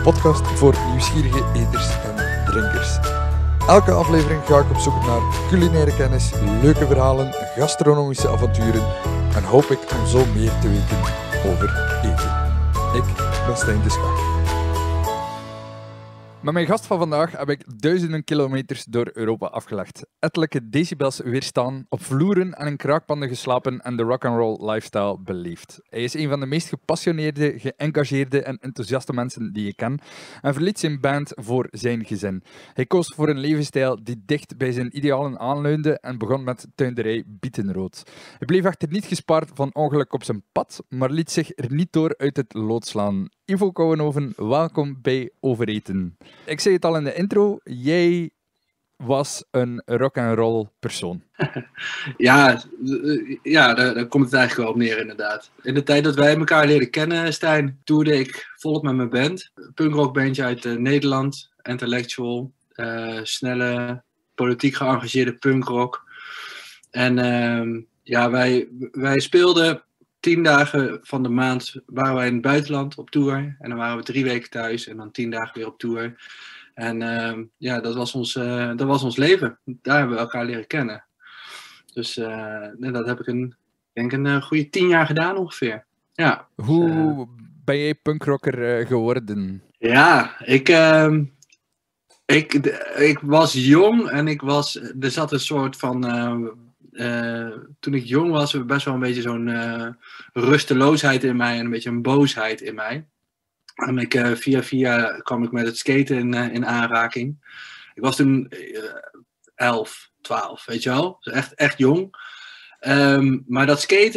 podcast voor nieuwsgierige eters en drinkers. Elke aflevering ga ik op zoek naar culinaire kennis, leuke verhalen, gastronomische avonturen en hoop ik om zo meer te weten over eten. Ik ben Stijn de Schaar. Met mijn gast van vandaag heb ik duizenden kilometers door Europa afgelegd. Ettelijke decibels weerstaan, op vloeren en in kraakpanden geslapen en de rock'n'roll lifestyle beleefd. Hij is een van de meest gepassioneerde, geëngageerde en enthousiaste mensen die ik ken en verliet zijn band voor zijn gezin. Hij koos voor een levensstijl die dicht bij zijn idealen aanleunde en begon met tuinderij Bietenrood. Hij bleef echter niet gespaard van ongeluk op zijn pad, maar liet zich er niet door uit het lood slaan. Ivo Kouwenhoven, welkom bij Overeten. Ik zei het al in de intro, jij was een rock'n'roll persoon. Ja, daar komt het eigenlijk wel op neer inderdaad. In de tijd dat wij elkaar leren kennen, Stijn, toerde ik volop met mijn band. Een punkrockbandje uit Nederland, intellectual, snelle, politiek geëngageerde punkrock. En wij speelden 10 dagen van de maand waren wij in het buitenland op tour. En dan waren we 3 weken thuis en dan 10 dagen weer op tour. En dat was ons leven. Daar hebben we elkaar leren kennen. Dus dat heb ik een goede 10 jaar gedaan ongeveer. Ja, Hoe ben jij punkrocker geworden? Ja, ik was jong en er zat een soort van... toen ik jong was, best wel een beetje zo'n rusteloosheid in mij en een beetje een boosheid in mij. En via kwam ik met het skaten in aanraking. Ik was toen 11, 12, weet je wel. Dus echt jong. Maar dat skaten,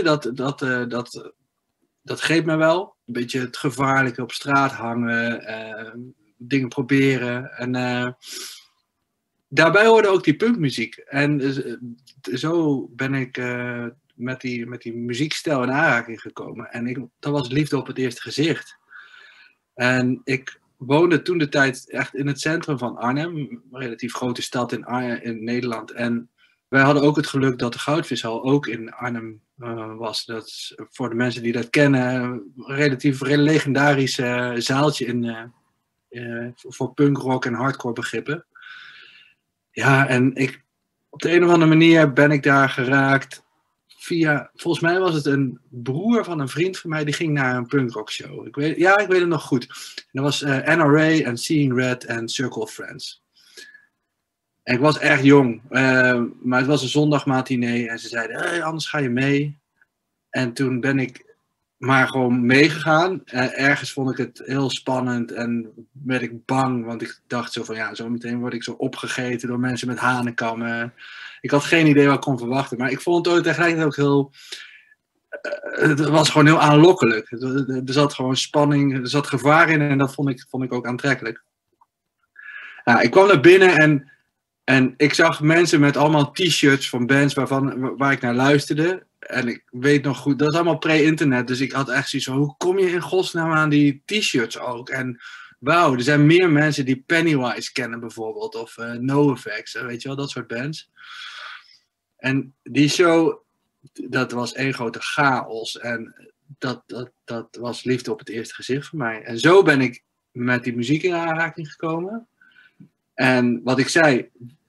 dat greep me wel. Een beetje het gevaarlijke op straat hangen, dingen proberen. En daarbij hoorde ook die punkmuziek. En zo ben ik met die muziekstijl in aanraking gekomen. En dat was liefde op het eerste gezicht. En ik woonde toen de tijd echt in het centrum van Arnhem. Een relatief grote stad in Nederland. En wij hadden ook het geluk dat de Goudvishal ook in Arnhem was. Dat is voor de mensen die dat kennen een relatief legendarisch zaaltje voor punkrock en hardcore begrippen. Ja, en op de een of andere manier ben ik daar geraakt volgens mij was het een broer van een vriend van mij, die ging naar een punkrockshow. Ik weet het nog goed. En dat was NRA en Seeing Red en Circle of Friends. En ik was echt jong, maar het was een zondagmatinee en ze zeiden, hey, anders ga je mee. En toen ben ik maar gewoon meegegaan. Ergens vond ik het heel spannend en werd ik bang, want ik dacht zo van, ja, zo meteen word ik zo opgegeten door mensen met hanenkammen. Ik had geen idee wat ik kon verwachten, maar ik vond het tegelijkertijd ook heel... Het was gewoon heel aanlokkelijk. Er zat gewoon spanning, er zat gevaar in en dat vond ik ook aantrekkelijk. Nou, ik kwam naar binnen en ik zag mensen met allemaal t-shirts van bands waar ik naar luisterde. En ik weet nog goed, dat is allemaal pre-internet, dus ik had echt zoiets van, hoe kom je in godsnaam aan die t-shirts ook? En wauw, er zijn meer mensen die Pennywise kennen bijvoorbeeld, of NoFX, weet je wel, dat soort bands. En die show, dat was één grote chaos en dat was liefde op het eerste gezicht voor mij. En zo ben ik met die muziek in aanraking gekomen. En wat ik zei,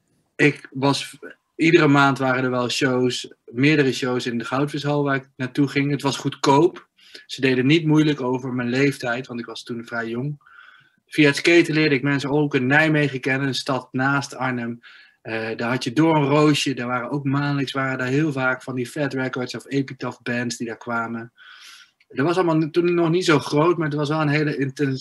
iedere maand waren er wel shows, meerdere shows in de Goudvishal waar ik naartoe ging. Het was goedkoop. Ze deden niet moeilijk over mijn leeftijd, want ik was toen vrij jong. Via het skaten leerde ik mensen ook in Nijmegen kennen, een stad naast Arnhem. Daar had je Door een Roosje, daar waren ook maandelijks daar heel vaak van die Fat Records of Epitaph bands die daar kwamen. Dat was allemaal toen nog niet zo groot, maar het was wel een hele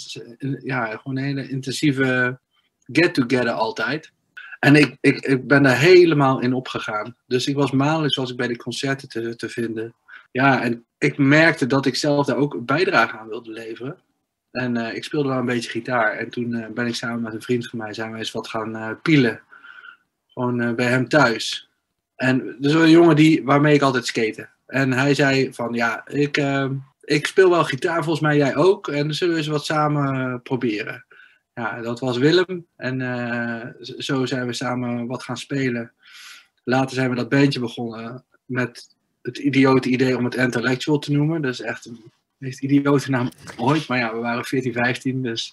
intensieve get-together altijd. En ik ben daar helemaal in opgegaan. Dus ik was maandelijks bij die concerten te vinden. Ja, en ik merkte dat ik zelf daar ook een bijdrage aan wilde leveren. En ik speelde wel een beetje gitaar. En toen ben ik samen met een vriend van mij zijn we eens wat gaan pielen. Gewoon bij hem thuis. En dus een jongen waarmee ik altijd skate. En hij zei van, ja, ik speel wel gitaar, volgens mij jij ook. En dan zullen we eens wat samen proberen. Ja, dat was Willem. En zo zijn we samen wat gaan spelen. Later zijn we dat bandje begonnen met het idiote idee om het intellectual te noemen. Dat is echt meest idiote naam ooit. Maar ja, we waren 14, 15, dus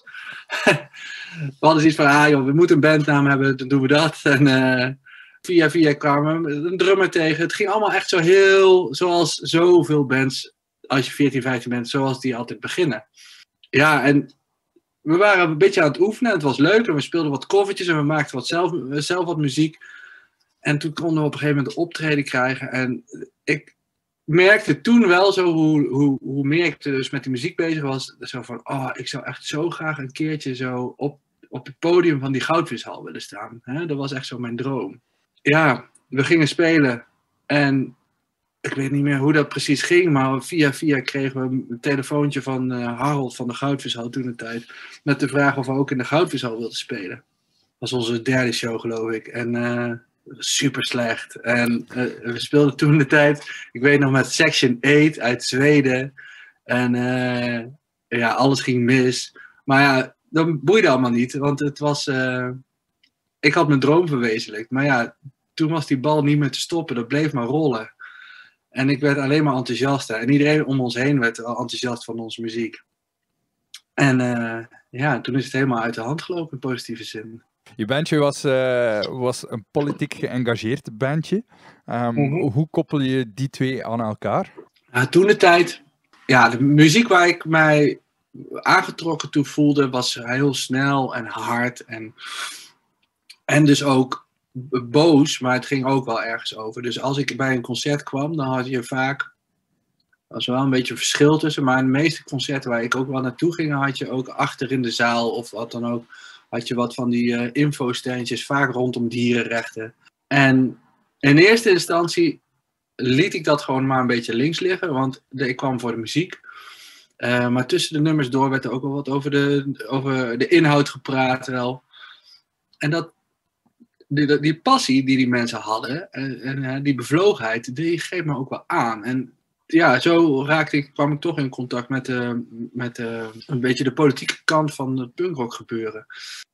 we hadden zoiets van, joh, we moeten een bandnaam hebben, dan doen we dat. En via kwamen we een drummer tegen. Het ging allemaal echt zo heel, zoals zoveel bands, als je 14, 15 bent, zoals die altijd beginnen. Ja, en we waren een beetje aan het oefenen. Het was leuk en we speelden wat covertjes en we maakten zelf wat muziek. En toen konden we op een gegeven moment een optreden krijgen. En ik merkte toen wel zo hoe meer ik dus met die muziek bezig was. Zo van, ik zou echt zo graag een keertje zo op het podium van die Goudvishal willen staan. Dat was echt zo mijn droom. Ja, we gingen spelen en ik weet niet meer hoe dat precies ging, maar via kregen we een telefoontje van Harold van de Goudvishal toen de tijd. Met de vraag of we ook in de Goudvishal wilden spelen. Dat was onze derde show, geloof ik. En super slecht. En we speelden toen de tijd, ik weet nog, met Section 8 uit Zweden. En alles ging mis. Maar ja, dat boeide allemaal niet, want het was... ik had mijn droom verwezenlijkt. Maar ja, toen was die bal niet meer te stoppen. Dat bleef maar rollen. En ik werd alleen maar enthousiaster. En iedereen om ons heen werd enthousiast van onze muziek. En toen is het helemaal uit de hand gelopen in positieve zin. Je bandje was een politiek geëngageerd bandje. Hoe koppel je die twee aan elkaar? Toen de tijd... Ja, de muziek waar ik mij aangetrokken toe voelde... was heel snel en hard. En dus ook boos, maar het ging ook wel ergens over. Dus als ik bij een concert kwam, dan had je vaak... Er was wel een beetje een verschil tussen, maar in de meeste concerten waar ik ook wel naartoe ging, had je ook achter in de zaal of wat dan ook, had je wat van die infostandjes, vaak rondom dierenrechten. En in eerste instantie liet ik dat gewoon maar een beetje links liggen, want ik kwam voor de muziek. Maar tussen de nummers door werd er ook wel wat over de inhoud gepraat wel. En die passie die mensen hadden en die bevlogenheid, die geeft me ook wel aan. En ja, zo kwam ik toch in contact met een beetje de politieke kant van het punkrock gebeuren.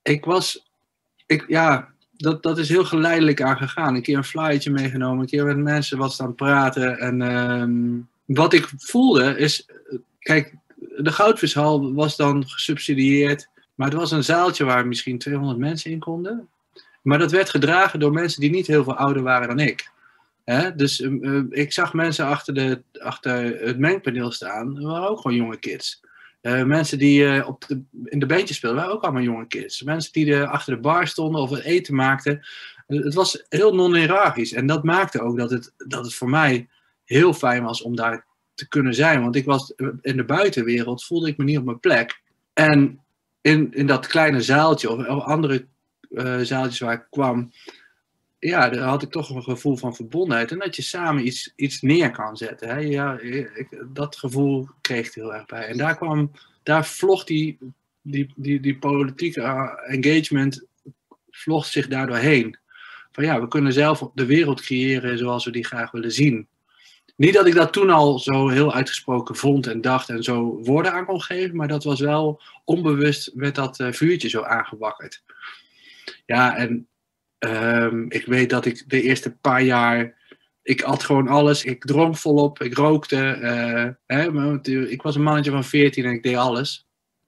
Dat is heel geleidelijk aangegaan. Een keer een flyertje meegenomen, een keer met mensen wat staan praten. En wat ik voelde is, kijk, de Goudvishal was dan gesubsidieerd, maar het was een zaaltje waar misschien 200 mensen in konden. Maar dat werd gedragen door mensen die niet heel veel ouder waren dan ik. Dus ik zag mensen achter het mengpaneel staan. Dat waren ook gewoon jonge kids. Mensen die in de bandjes speelden, waren ook allemaal jonge kids. Mensen die achter de bar stonden of het eten maakten. Het was heel non-hierarchisch. En dat maakte ook dat het voor mij heel fijn was om daar te kunnen zijn. Want ik was in de buitenwereld, voelde ik me niet op mijn plek. En in dat kleine zaaltje of andere zaaltjes waar ik kwam... Ja, daar had ik toch een gevoel van verbondenheid. En dat je samen iets neer kan zetten. Hè? Ja, dat gevoel kreeg ik heel erg bij. En daar vlocht die politieke engagement vlocht zich daardoor heen. Van ja, we kunnen zelf de wereld creëren zoals we die graag willen zien. Niet dat ik dat toen al zo heel uitgesproken vond en dacht en zo woorden aan kon geven. Maar dat was wel onbewust, werd dat vuurtje zo aangewakkerd. Ja, en... ik weet dat ik de eerste paar jaar... Ik at gewoon alles. Ik dronk volop. Ik rookte. Ik was een mannetje van 14 en ik deed alles.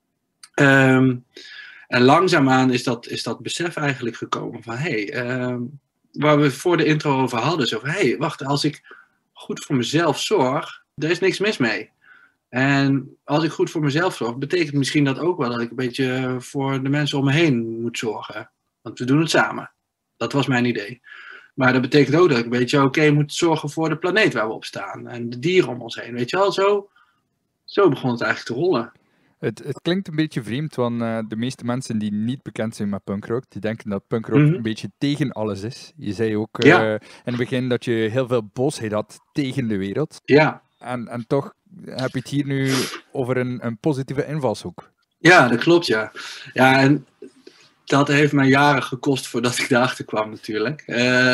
En langzaamaan is dat besef eigenlijk gekomen van... waar we voor de intro over hadden. Zo van, wacht, als ik goed voor mezelf zorg... Er is niks mis mee. En als ik goed voor mezelf zorg... betekent misschien dat ook wel dat ik een beetje voor de mensen om me heen moet zorgen. Want we doen het samen. Dat was mijn idee. Maar dat betekent ook dat ik een beetje moet zorgen voor de planeet waar we op staan. En de dieren om ons heen. Weet je wel, zo begon het eigenlijk te rollen. Het klinkt een beetje vreemd, want de meeste mensen die niet bekend zijn met punkrock, die denken dat punkrock een beetje tegen alles is. Je zei ook in het begin dat je heel veel boosheid had tegen de wereld. Ja. En toch heb je het hier nu over een positieve invalshoek. Ja, dat klopt, ja. Ja, en... Dat heeft mij jaren gekost voordat ik daarachter kwam natuurlijk.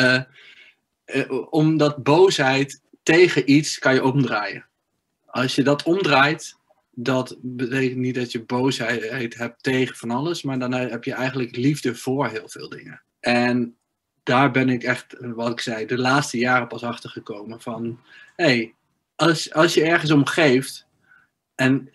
Omdat boosheid tegen iets kan je omdraaien. Als je dat omdraait, dat betekent niet dat je boosheid hebt tegen van alles. Maar dan heb je eigenlijk liefde voor heel veel dingen. En daar ben ik echt, wat ik zei, de laatste jaren pas achter gekomen van... als je ergens om geeft, En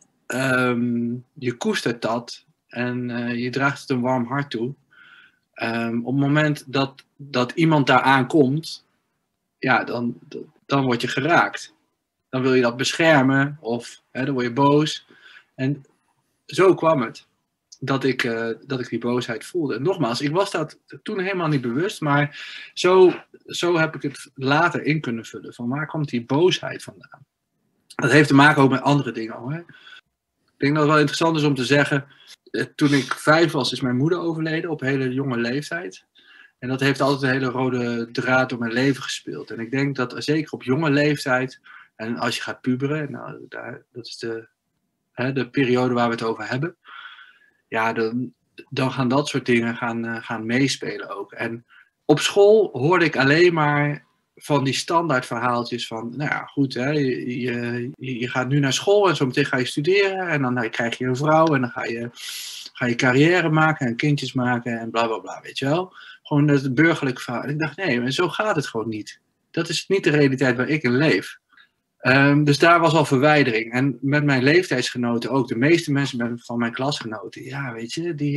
je koestert dat en je draagt het een warm hart toe. Op het moment dat iemand daar aankomt, ja, dan word je geraakt. Dan wil je dat beschermen of dan word je boos. En zo kwam het dat ik die boosheid voelde. Nogmaals, ik was dat toen helemaal niet bewust, maar zo heb ik het later in kunnen vullen. Van waar komt die boosheid vandaan? Dat heeft te maken ook met andere dingen. Hoor. Ik denk dat het wel interessant is om te zeggen, toen ik 5 was, is mijn moeder overleden op een hele jonge leeftijd. En dat heeft altijd een hele rode draad door mijn leven gespeeld. En ik denk dat zeker op jonge leeftijd, en als je gaat puberen, nou, dat is de periode waar we het over hebben, ja, dan gaan dat soort dingen gaan meespelen ook. En op school hoorde ik alleen maar van die standaard verhaaltjes van, nou ja, goed, hè, je gaat nu naar school en zo meteen ga je studeren en dan krijg je een vrouw en dan ga je carrière maken en kindjes maken en bla bla bla, weet je wel. Gewoon dat burgerlijk verhaal. En ik dacht, nee, maar zo gaat het gewoon niet. Dat is niet de realiteit waar ik in leef. Dus daar was al verwijdering. En met mijn leeftijdsgenoten ook. De meeste mensen van mijn klasgenoten. Ja, weet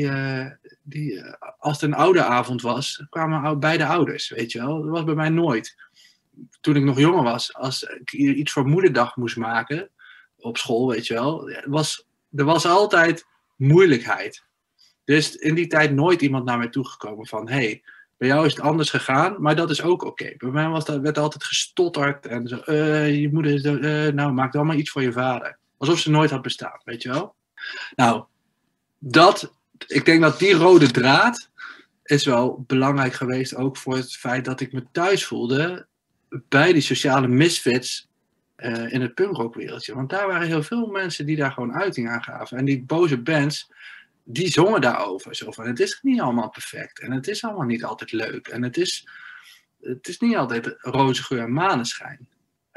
je. Als het een ouderavond was, kwamen beide ouders. Weet je wel. Dat was bij mij nooit. Toen ik nog jonger was. Als ik iets voor moederdag moest maken. Op school, weet je wel. Er was altijd moeilijkheid. Dus in die tijd nooit iemand naar mij toegekomen van... Hey, bij jou is het anders gegaan, maar dat is ook oké. Bij mij werd altijd gestotterd en zo, je moeder is nou, maak dan maar iets voor je vader. Alsof ze nooit had bestaan, weet je wel? Nou, ik denk dat die rode draad is wel belangrijk geweest ook voor het feit dat ik me thuis voelde bij die sociale misfits in het punkrockwereldje. Want daar waren heel veel mensen die daar gewoon uiting aan gaven. En die boze bands... die zongen daarover. Zo van, het is niet allemaal perfect. En het is allemaal niet altijd leuk. En het is niet altijd roze geur en maneschijn.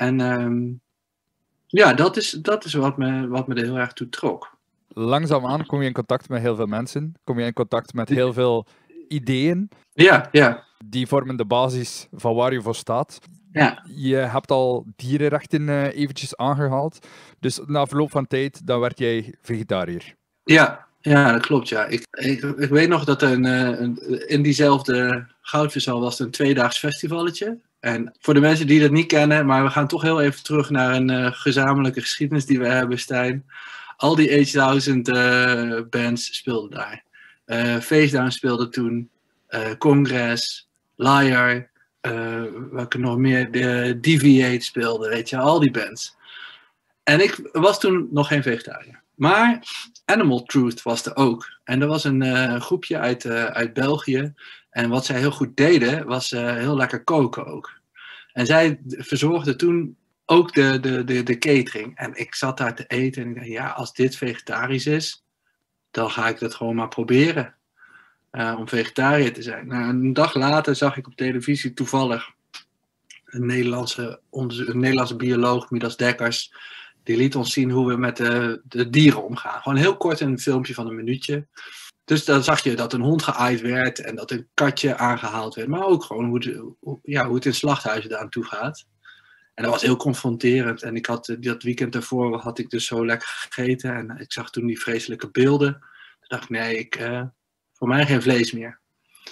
En ja, dat is wat me er heel erg toe trok. Langzaamaan kom je in contact met heel veel mensen. Kom je in contact met heel veel ideeën. Ja. Die vormen de basis van waar je voor staat. Ja. Je hebt al dierenrechten eventjes aangehaald. Dus na verloop van tijd, dan werd jij vegetariër. Ja, dat klopt, ja. Ik weet nog dat in diezelfde Goudvishal was er een 2-daags festivalletje. En voor de mensen die dat niet kennen, maar we gaan toch heel even terug naar een gezamenlijke geschiedenis die we hebben, Stijn. Al die Aged 1000 bands speelden daar. Facedown speelde toen, Congress, Liar, welke nog meer, de Deviate speelde, weet je, al die bands. En ik was toen nog geen vegetariër. Maar Animal Truth was er ook. En er was een groepje uit België. En wat zij heel goed deden, was heel lekker koken ook. En zij verzorgden toen ook de catering. En ik zat daar te eten en ik dacht, ja, als dit vegetarisch is, dan ga ik dat gewoon maar proberen. Om vegetariër te zijn. Nou, een dag later zag ik op televisie toevallig een Nederlandse bioloog, Midas Dekkers. Die liet ons zien hoe we met de dieren omgaan. Gewoon heel kort een filmpje van een minuutje. Dus dan zag je dat een hond geaaid werd en dat een katje aangehaald werd. Maar ook gewoon hoe het in slachthuizen daar aan toe gaat. En dat was heel confronterend. En ik had dat weekend daarvoor had ik dus zo lekker gegeten. En ik zag toen die vreselijke beelden. Toen dacht ik, nee, voor mij geen vlees meer.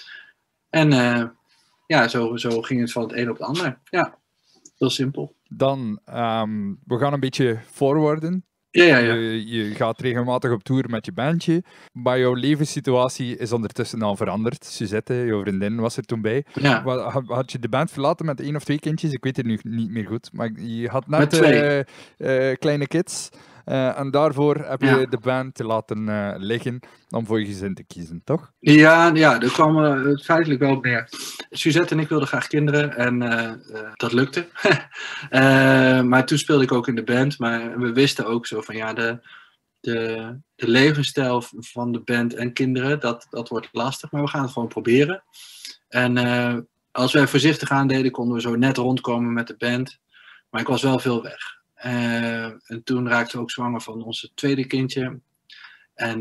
En ja, zo ging het van het een op het ander. Ja, heel simpel. Dan, we gaan een beetje forwarden. Ja. Je gaat regelmatig op tour met je bandje, maar jouw levenssituatie is ondertussen al veranderd. Suzette, jouw vriendin, was er toen bij. Ja. Had je de band verlaten met 1 of 2 kindjes? Ik weet het nu niet meer goed, maar je had net Met 2. kleine kids. En daarvoor heb je de band te laten liggen om voor je gezin te kiezen, toch? Ja, daar kwam het feitelijk wel op neer. Suzette en ik wilden graag kinderen en dat lukte. Maar toen speelde ik ook in de band, maar we wisten ook zo van ja, de levensstijl van de band en kinderen, dat wordt lastig, maar we gaan het gewoon proberen. En als wij voorzichtig aandeden, konden we zo net rondkomen met de band, maar ik was wel veel weg. En toen raakten we ook zwanger van onze tweede kindje. En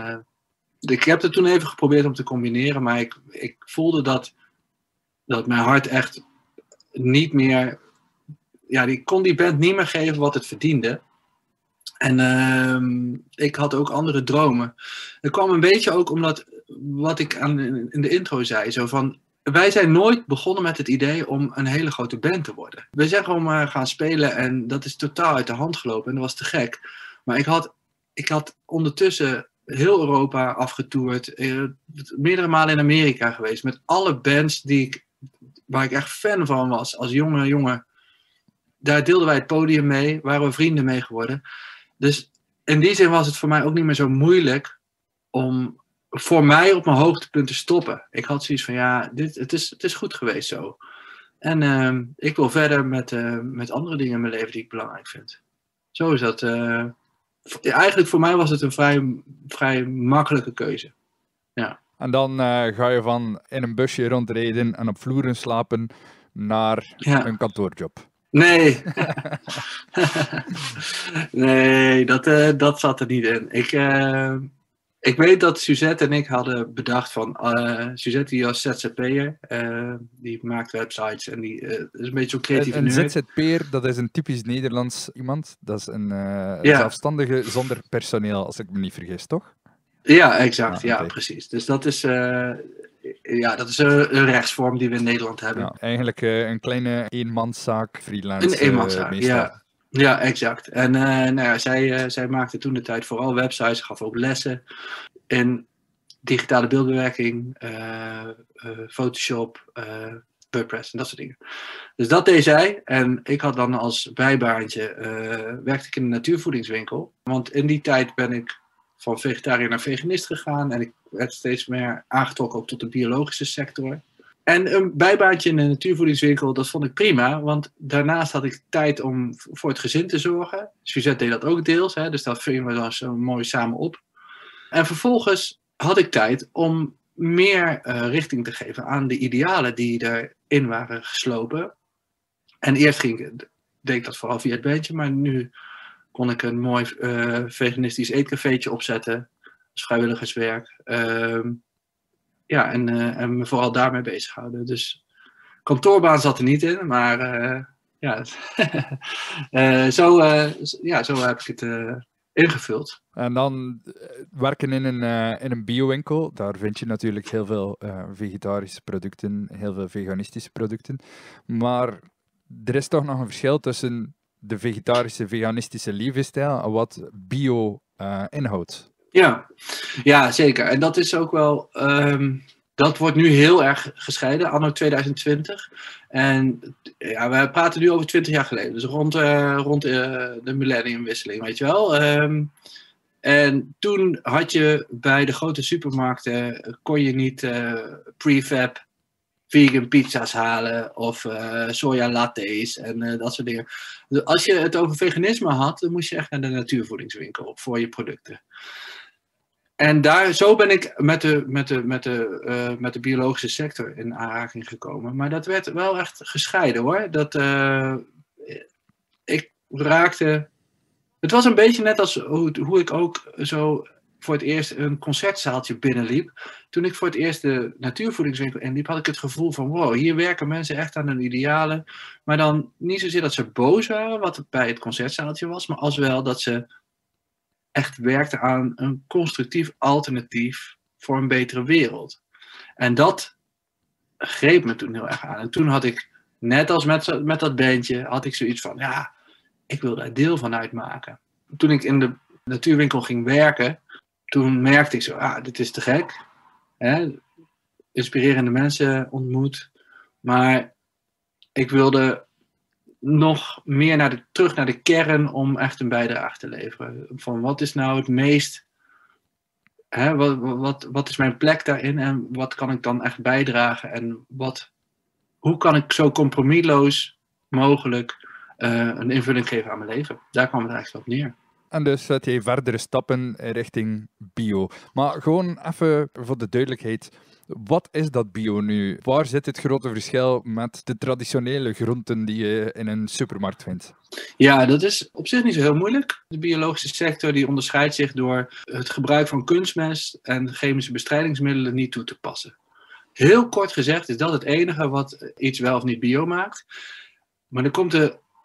ik heb het toen even geprobeerd om te combineren, maar ik voelde dat mijn hart echt niet meer... Ja, die kon die band niet meer geven wat het verdiende. En ik had ook andere dromen. Dat kwam een beetje ook omdat wat ik in de intro zei. Zo van, wij zijn nooit begonnen met het idee om een hele grote band te worden. We zijn gewoon maar gaan spelen en dat is totaal uit de hand gelopen. En dat was te gek. Maar ik had ondertussen heel Europa afgetoerd. Meerdere malen in Amerika geweest. Met alle bands waar ik echt fan van was als jonge jongen. Daar deelden wij het podium mee. Waren we vrienden mee geworden. Dus in die zin was het voor mij ook niet meer zo moeilijk om voor mij op mijn hoogtepunt te stoppen. Ik had zoiets van, ja, het is goed geweest zo. En ik wil verder met andere dingen in mijn leven die ik belangrijk vind. Zo is dat. Eigenlijk voor mij was het een vrij makkelijke keuze. Ja. En dan ga je van in een busje rondrijden en op vloeren slapen naar een kantoorjob. Nee. Nee, dat zat er niet in. Ik weet dat Suzette en ik hadden bedacht van... Suzette die was ZZP'er. Die maakt websites en die is een beetje zo'n creatieve nerd. Een ZZP'er, dat is een typisch Nederlands iemand. Dat is een zelfstandige zonder personeel, als ik me niet vergis, toch? Ja, exact. Ja, okay. Precies. Dus dat is een rechtsvorm die we in Nederland hebben. Ja, eigenlijk een kleine eenmanszaak, freelance. Een eenmanszaak, meestal. Ja, exact. En zij maakte toen de tijd vooral websites, gaf ook lessen in digitale beeldbewerking, Photoshop, WordPress en dat soort dingen. Dus dat deed zij. En ik had dan als bijbaantje, werkte ik in een natuurvoedingswinkel. Want in die tijd ben ik van vegetariër naar veganist gegaan. En ik werd steeds meer aangetrokken ook tot de biologische sector. En een bijbaantje in een natuurvoedingswinkel, dat vond ik prima. Want daarnaast had ik tijd om voor het gezin te zorgen. Suzette deed dat ook deels. Dus dat vingen we dan zo mooi samen op. En vervolgens had ik tijd om meer richting te geven aan de idealen die erin waren geslopen. En eerst deed ik dat vooral via het bandje. Maar nu kon ik een mooi veganistisch eetcafeetje opzetten. Als vrijwilligerswerk. En me vooral daarmee bezighouden. Dus kantoorbaan zat er niet in, maar zo heb ik het ingevuld. En dan werken in een biowinkel. Daar vind je natuurlijk heel veel vegetarische producten, heel veel veganistische producten. Maar er is toch nog een verschil tussen de vegetarische, veganistische levensstijl en wat bio inhoudt. Ja, zeker. En dat is ook wel... dat wordt nu heel erg gescheiden, anno 2020. En ja, we praten nu over 20 jaar geleden. Dus rond de millenniumwisseling, weet je wel. En toen had je bij de grote supermarkten... kon je niet prefab vegan pizza's halen of soja lattes en dat soort dingen. Dus als je het over veganisme had, dan moest je echt naar de natuurvoedingswinkel voor je producten. En zo ben ik met de biologische sector in aanraking gekomen. Maar dat werd wel echt gescheiden hoor. Ik raakte... Het was een beetje net als hoe ik ook zo voor het eerst een concertzaaltje binnenliep. Toen ik voor het eerst de natuurvoedingswinkel inliep, had ik het gevoel van wow, hier werken mensen echt aan hun idealen. Maar dan niet zozeer dat ze boos waren, wat het bij het concertzaaltje was, maar als wel dat ze echt werkten aan een constructief alternatief voor een betere wereld. En dat greep me toen heel erg aan. En toen had ik, net als met dat bandje, had ik zoiets van, ja, ik wil daar deel van uitmaken. Toen ik in de natuurwinkel ging werken, toen merkte ik zo, dit is te gek. Inspirerende mensen ontmoet. Maar ik wilde nog meer terug naar de kern om echt een bijdrage te leveren. Van wat is nou het meest... Wat is mijn plek daarin en wat kan ik dan echt bijdragen? En hoe kan ik zo compromisloos mogelijk een invulling geven aan mijn leven? Daar kwam het eigenlijk op neer. En dus zet je verdere stappen richting bio. Maar gewoon even voor de duidelijkheid. Wat is dat bio nu? Waar zit het grote verschil met de traditionele groenten die je in een supermarkt vindt? Ja, dat is op zich niet zo heel moeilijk. De biologische sector die onderscheidt zich door het gebruik van kunstmest en chemische bestrijdingsmiddelen niet toe te passen. Heel kort gezegd is dat het enige wat iets wel of niet bio maakt. Maar dan komt de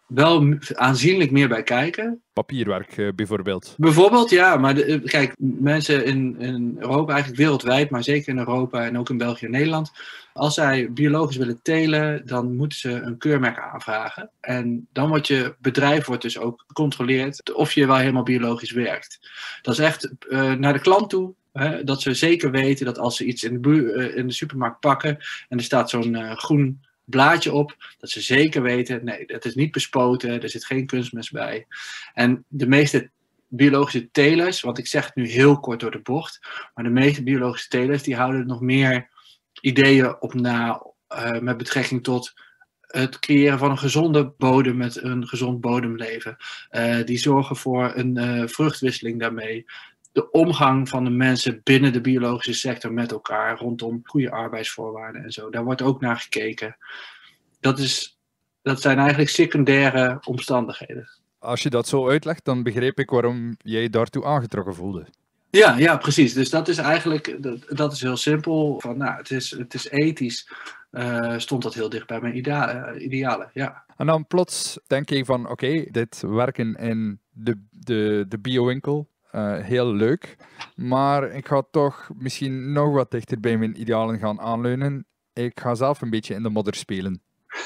wel aanzienlijk meer bij kijken. Papierwerk bijvoorbeeld. Bijvoorbeeld, ja, maar kijk, mensen in Europa, eigenlijk wereldwijd, maar zeker in Europa en ook in België en Nederland, als zij biologisch willen telen, dan moeten ze een keurmerk aanvragen. En dan wordt je bedrijf dus ook gecontroleerd of je wel helemaal biologisch werkt. Dat is echt naar de klant toe. Dat ze zeker weten dat als ze iets in de supermarkt pakken en er staat zo'n groen blaadje op, dat ze zeker weten, nee, dat is niet bespoten, er zit geen kunstmest bij. En de meeste biologische telers, want ik zeg het nu heel kort door de bocht, maar de meeste biologische telers die houden nog meer ideeën op na met betrekking tot het creëren van een gezonde bodem met een gezond bodemleven. Die zorgen voor een vruchtwisseling daarmee. De omgang van de mensen binnen de biologische sector met elkaar rondom goede arbeidsvoorwaarden en zo. Daar wordt ook naar gekeken. Dat zijn eigenlijk secundaire omstandigheden. Als je dat zo uitlegt, dan begreep ik waarom jij je daartoe aangetrokken voelde. Ja, precies. Dus dat is eigenlijk, dat is heel simpel. Van, nou, het is ethisch. Stond dat heel dicht bij mijn idealen, ja. En dan plots denk je van, oké, dit werken in de biowinkel, heel leuk. Maar ik ga toch misschien nog wat dichter bij mijn idealen gaan aanleunen. Ik ga zelf een beetje in de modder spelen.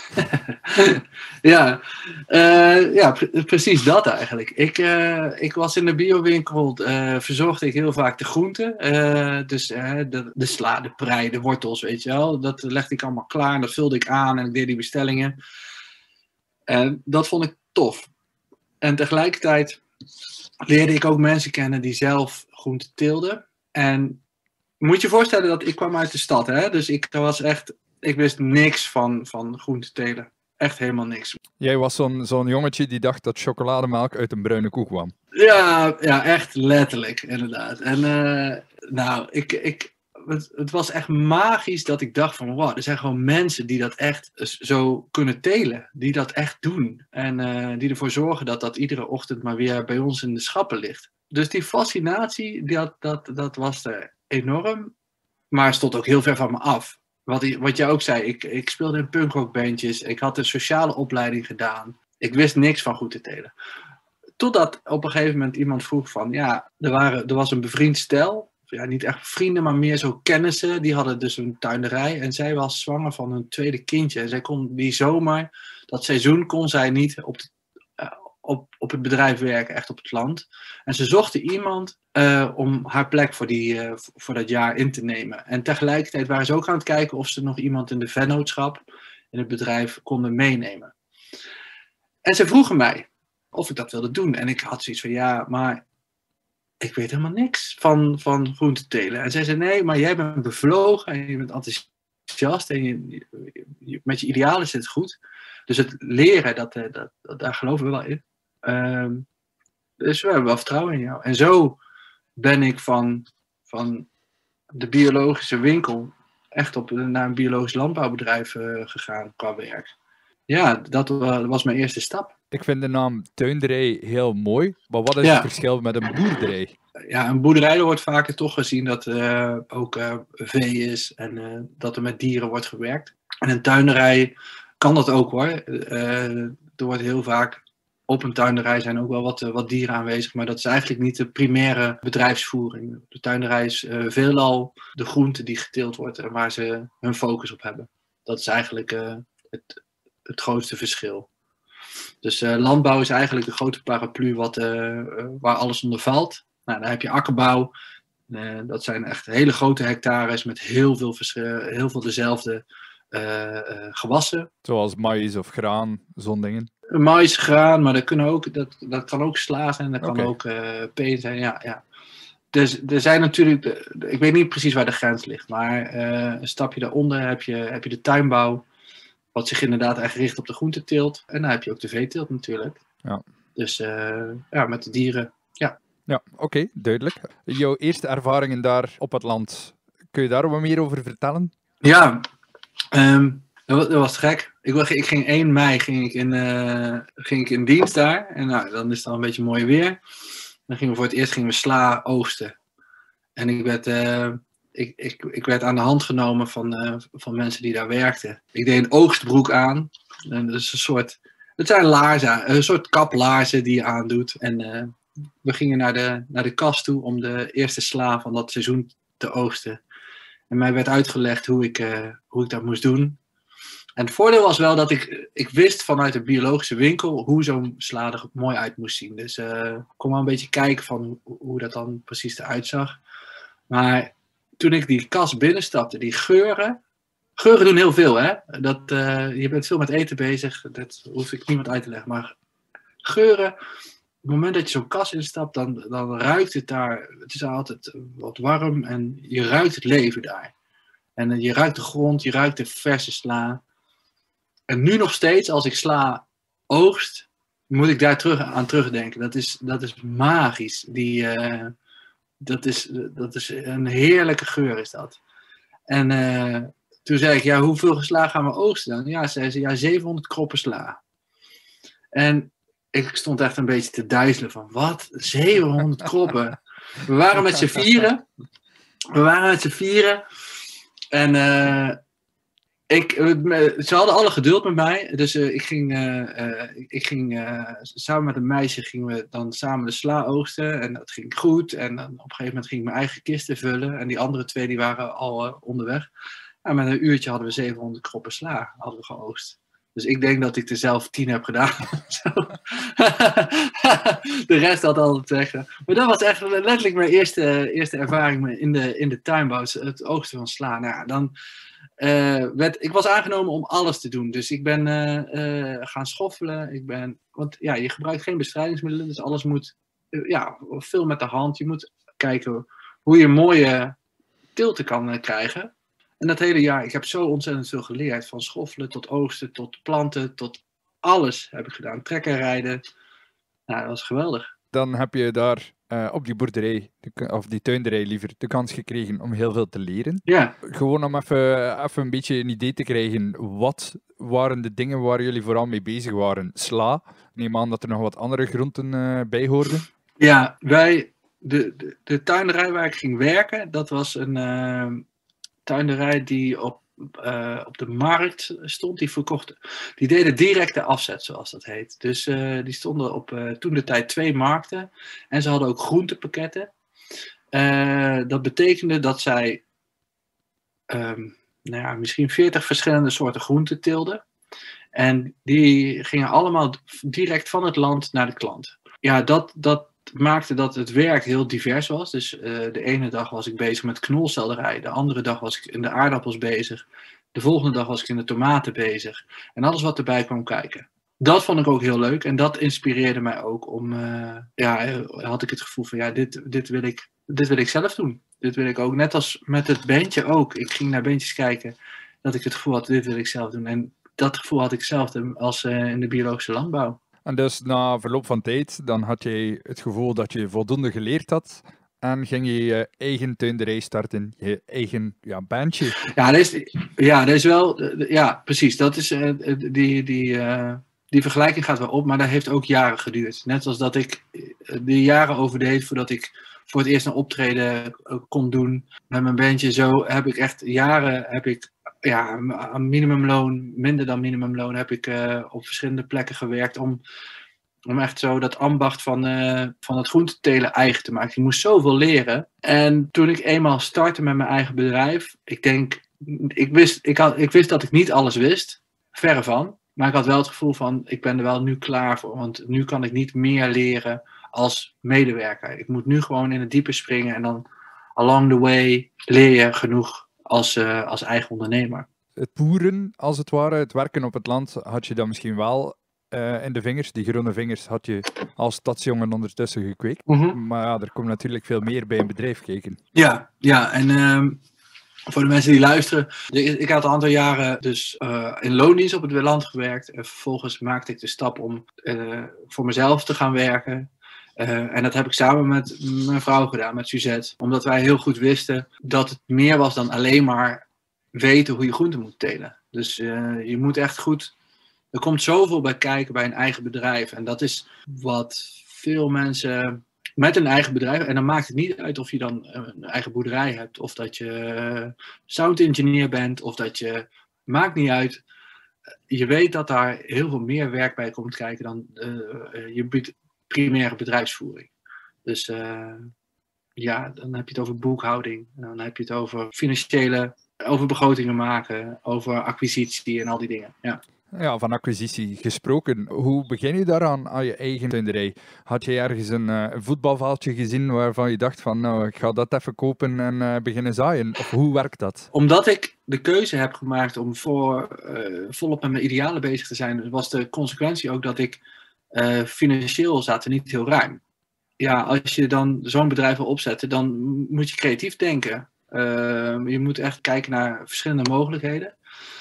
Ja, precies dat eigenlijk. Ik was in de biowinkel, verzorgde ik heel vaak de groenten. Dus de sla, de prei, de wortels, weet je wel. Dat legde ik allemaal klaar en dat vulde ik aan en ik deed die bestellingen. En dat vond ik tof. En tegelijkertijd leerde ik ook mensen kennen die zelf groenten teelden. En moet je je voorstellen dat ik kwam uit de stad, hè? Dus ik wist niks van groenten telen. Echt helemaal niks. Jij was zo'n jongetje die dacht dat chocolademelk uit een bruine koe kwam. Ja, echt letterlijk, inderdaad. En het was echt magisch dat ik dacht van, wow, er zijn gewoon mensen die dat echt zo kunnen telen. Die dat echt doen. En die ervoor zorgen dat iedere ochtend maar weer bij ons in de schappen ligt. Dus die fascinatie, dat was er enorm. Maar stond ook heel ver van me af. Wat jij ook zei, ik speelde in punkrockbandjes. Ik had een sociale opleiding gedaan. Ik wist niks van goed te telen. Totdat op een gegeven moment iemand vroeg van, ja, er was een bevriend stel. Ja, niet echt vrienden, maar meer zo kennissen. Die hadden dus een tuinderij. En zij was zwanger van hun tweede kindje. En zij kon die zomer, dat seizoen, kon zij niet op het bedrijf werken, echt op het land. En ze zochten iemand om haar plek voor dat jaar in te nemen. En tegelijkertijd waren ze ook aan het kijken of ze nog iemand in de vennootschap, in het bedrijf, konden meenemen. En ze vroegen mij of ik dat wilde doen. En ik had zoiets van, ja, maar ik weet helemaal niks van groente telen. En zij zei, nee, maar jij bent bevlogen en je bent enthousiast en met je idealen zit het goed. Dus het leren, daar geloven we wel in. Dus we hebben wel vertrouwen in jou. En zo ben ik van de biologische winkel echt naar een biologisch landbouwbedrijf gegaan qua werk. Ja, dat was mijn eerste stap. Ik vind de naam tuinderij heel mooi, maar wat is het verschil met een boerderij? Ja, een boerderij wordt vaker toch gezien dat ook vee is en dat er met dieren wordt gewerkt. En een tuinderij kan dat ook hoor. Er wordt heel vaak op een tuinderij zijn ook wel wat dieren aanwezig, maar dat is eigenlijk niet de primaire bedrijfsvoering. De tuinderij is veelal de groente die geteeld wordt en waar ze hun focus op hebben. Dat is eigenlijk het grootste verschil. Dus landbouw is eigenlijk de grote paraplu waar alles onder valt. Nou, dan heb je akkerbouw. Dat zijn echt hele grote hectares met heel veel dezelfde gewassen. Zoals maïs of graan, zo'n dingen. Mais, graan, maar dat kan ook sla zijn, dat kan ook peen zijn, ja. Dus er zijn natuurlijk, ik weet niet precies waar de grens ligt, maar een stapje daaronder heb je de tuinbouw, wat zich inderdaad echt richt op de groenteteelt. En dan heb je ook de veeteelt natuurlijk. Ja. Dus met de dieren, ja. Ja, oké, duidelijk. Jouw eerste ervaringen daar op het land, kun je daar wat meer over vertellen? Ja, dat was gek. Ik ging 1 mei ging ik in dienst daar. En nou, dan is het al een beetje mooi weer. Dan gingen we voor het eerst sla oogsten. En ik werd aan de hand genomen van mensen die daar werkten. Ik deed een oogstbroek aan. En dat is een soort Het zijn laarzen, een soort kaplaarzen die je aandoet. En we gingen naar de kas toe om de eerste sla van dat seizoen te oogsten. En mij werd uitgelegd hoe ik dat moest doen. En het voordeel was wel dat ik wist vanuit de biologische winkel hoe zo'n sla er mooi uit moest zien. Dus ik kon wel een beetje kijken van hoe dat dan precies eruit zag. Maar toen ik die kas binnenstapte, die geuren... Geuren doen heel veel, hè? Je bent veel met eten bezig, dat hoef ik niemand uit te leggen. Maar geuren, op het moment dat je zo'n kas instapt, dan ruikt het daar. Het is altijd wat warm en je ruikt het leven daar. En je ruikt de grond, je ruikt de verse sla. En nu nog steeds, als ik sla oogst, moet ik daar aan terugdenken. Dat is magisch. Dat is een heerlijke geur, is dat. En toen zei ik, ja, hoeveel sla gaan we oogsten dan? Ja, zei ze, ja, 700 kroppen sla. En ik stond echt een beetje te duizelen van, wat? 700 kroppen? We waren met z'n vieren. En ze hadden alle geduld met mij. Dus ik ging samen met een meisje gingen we dan samen de sla oogsten. En dat ging goed. En dan op een gegeven moment ging ik mijn eigen kisten vullen. En die andere 2 die waren al onderweg. En met een uurtje hadden we 700 kroppen sla hadden we geoogst. Dus ik denk dat ik er zelf 10 heb gedaan. De rest had al te zeggen. Maar dat was echt letterlijk mijn eerste ervaring in de tuinbouw. Het oogsten van sla. Nou ja, dan... ik was aangenomen om alles te doen. Dus ik ben gaan schoffelen. Want ja, je gebruikt geen bestrijdingsmiddelen. Dus alles moet veel met de hand. Je moet kijken hoe je mooie tilten kan krijgen. En dat hele jaar, ik heb zo ontzettend veel geleerd. Van schoffelen tot oogsten, tot planten, tot alles heb ik gedaan. Trekken, rijden. Nou, dat was geweldig. Dan heb je daar op die boerderij, of die tuinderij liever, de kans gekregen om heel veel te leren. Ja. Gewoon om even een beetje een idee te krijgen. Wat waren de dingen waar jullie vooral mee bezig waren? Sla? Ik neem aan dat er nog wat andere groenten bij hoorden. Ja, de tuinderij waar ik ging werken, dat was een tuinderij die op de markt stond. Die deden directe afzet, zoals dat heet. Dus die stonden op toen de tijd 2 markten. En ze hadden ook groentepakketten. Dat betekende dat zij misschien 40 verschillende soorten groenten teelden. En die gingen allemaal direct van het land naar de klant. Ja, dat maakte dat het werk heel divers was. Dus de ene dag was ik bezig met knolselderij. De andere dag was ik in de aardappels bezig. De volgende dag was ik in de tomaten bezig. En alles wat erbij kwam kijken. Dat vond ik ook heel leuk. En dat inspireerde mij ook om... had ik het gevoel van... Ja, dit wil ik zelf doen. Dit wil ik ook. Net als met het bandje ook. Ik ging naar bandjes kijken. Dat ik het gevoel had, dit wil ik zelf doen. En dat gevoel had ik zelf als in de biologische landbouw. En dus na verloop van tijd, dan had je het gevoel dat je voldoende geleerd had. En ging je je eigen tuinderij starten, je eigen bandje. Ja, dat is wel... Ja, precies. Dat is, die vergelijking gaat wel op, maar dat heeft ook jaren geduurd. Net als dat ik de jaren overdeed voordat ik voor het eerst een optreden kon doen met mijn bandje. Zo heb ik echt jaren... aan minimumloon, minder dan minimumloon, heb ik op verschillende plekken gewerkt om echt zo dat ambacht van het groentetelen eigen te maken. Ik moest zoveel leren. En toen ik eenmaal startte met mijn eigen bedrijf, ik wist dat ik niet alles wist, verre van. Maar ik had wel het gevoel van, ik ben er wel nu klaar voor. Want nu kan ik niet meer leren als medewerker. Ik moet nu gewoon in het diepe springen en dan along the way leer je genoeg als eigen ondernemer. Het boeren, als het ware, het werken op het land, had je dan misschien wel in de vingers. Die groene vingers had je als stadsjongen ondertussen gekweekt. Mm-hmm. Maar ja, er komt natuurlijk veel meer bij een bedrijf kijken. Ja, en voor de mensen die luisteren. Ik had een aantal jaren dus in loondienst op het land gewerkt. En vervolgens maakte ik de stap om voor mezelf te gaan werken. En dat heb ik samen met mijn vrouw gedaan, met Suzette. Omdat wij heel goed wisten dat het meer was dan alleen maar weten hoe je groenten moet telen. Dus je moet echt goed... Er komt zoveel bij kijken bij een eigen bedrijf. En dat is wat veel mensen met een eigen bedrijf... En dan maakt het niet uit of je dan een eigen boerderij hebt. Of dat je sound engineer bent. Of dat je... Maakt niet uit. je weet dat daar heel veel meer werk bij komt kijken dan je primaire bedrijfsvoering. Dus ja, dan heb je het over boekhouding. Dan heb je het over over begrotingen maken, over acquisitie en al die dingen. Ja. Ja, van acquisitie gesproken. Hoe begin je daaraan aan je eigen tuinderij? Had je ergens een voetbalveldje gezien waarvan je dacht van nou, ik ga dat even kopen en beginnen zaaien? Of hoe werkt dat? Omdat ik de keuze heb gemaakt om volop met mijn idealen bezig te zijn, was de consequentie ook dat ik financieel zat er niet heel ruim. Ja, als je dan zo'n bedrijf wil opzetten, dan moet je creatief denken. Je moet echt kijken naar verschillende mogelijkheden.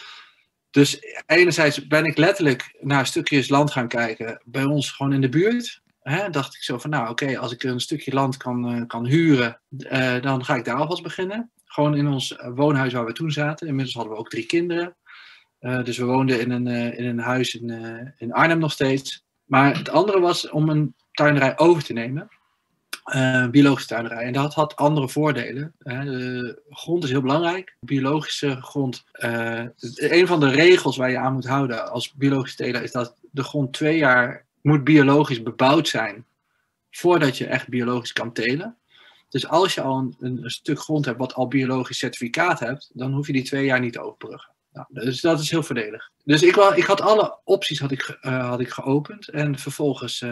Dus enerzijds ben ik letterlijk naar stukjes land gaan kijken, bij ons gewoon in de buurt. Dacht ik zo van, nou oké, als ik een stukje land kan huren, dan ga ik daar alvast beginnen. Gewoon in ons woonhuis waar we toen zaten. Inmiddels hadden we ook 3 kinderen. Dus we woonden in een huis in Arnhem nog steeds. Maar het andere was om een tuinderij over te nemen. Biologische tuinderij. En dat had andere voordelen. De grond is heel belangrijk. Biologische grond. Een van de regels waar je aan moet houden als biologische teler is dat de grond 2 jaar moet biologisch bebouwd zijn voordat je echt biologisch kan telen. Dus als je al een stuk grond hebt wat al biologisch certificaat hebt, dan hoef je die 2 jaar niet te overbruggen. Nou, dus dat is heel voordelig. Dus ik had alle opties had ik geopend. En vervolgens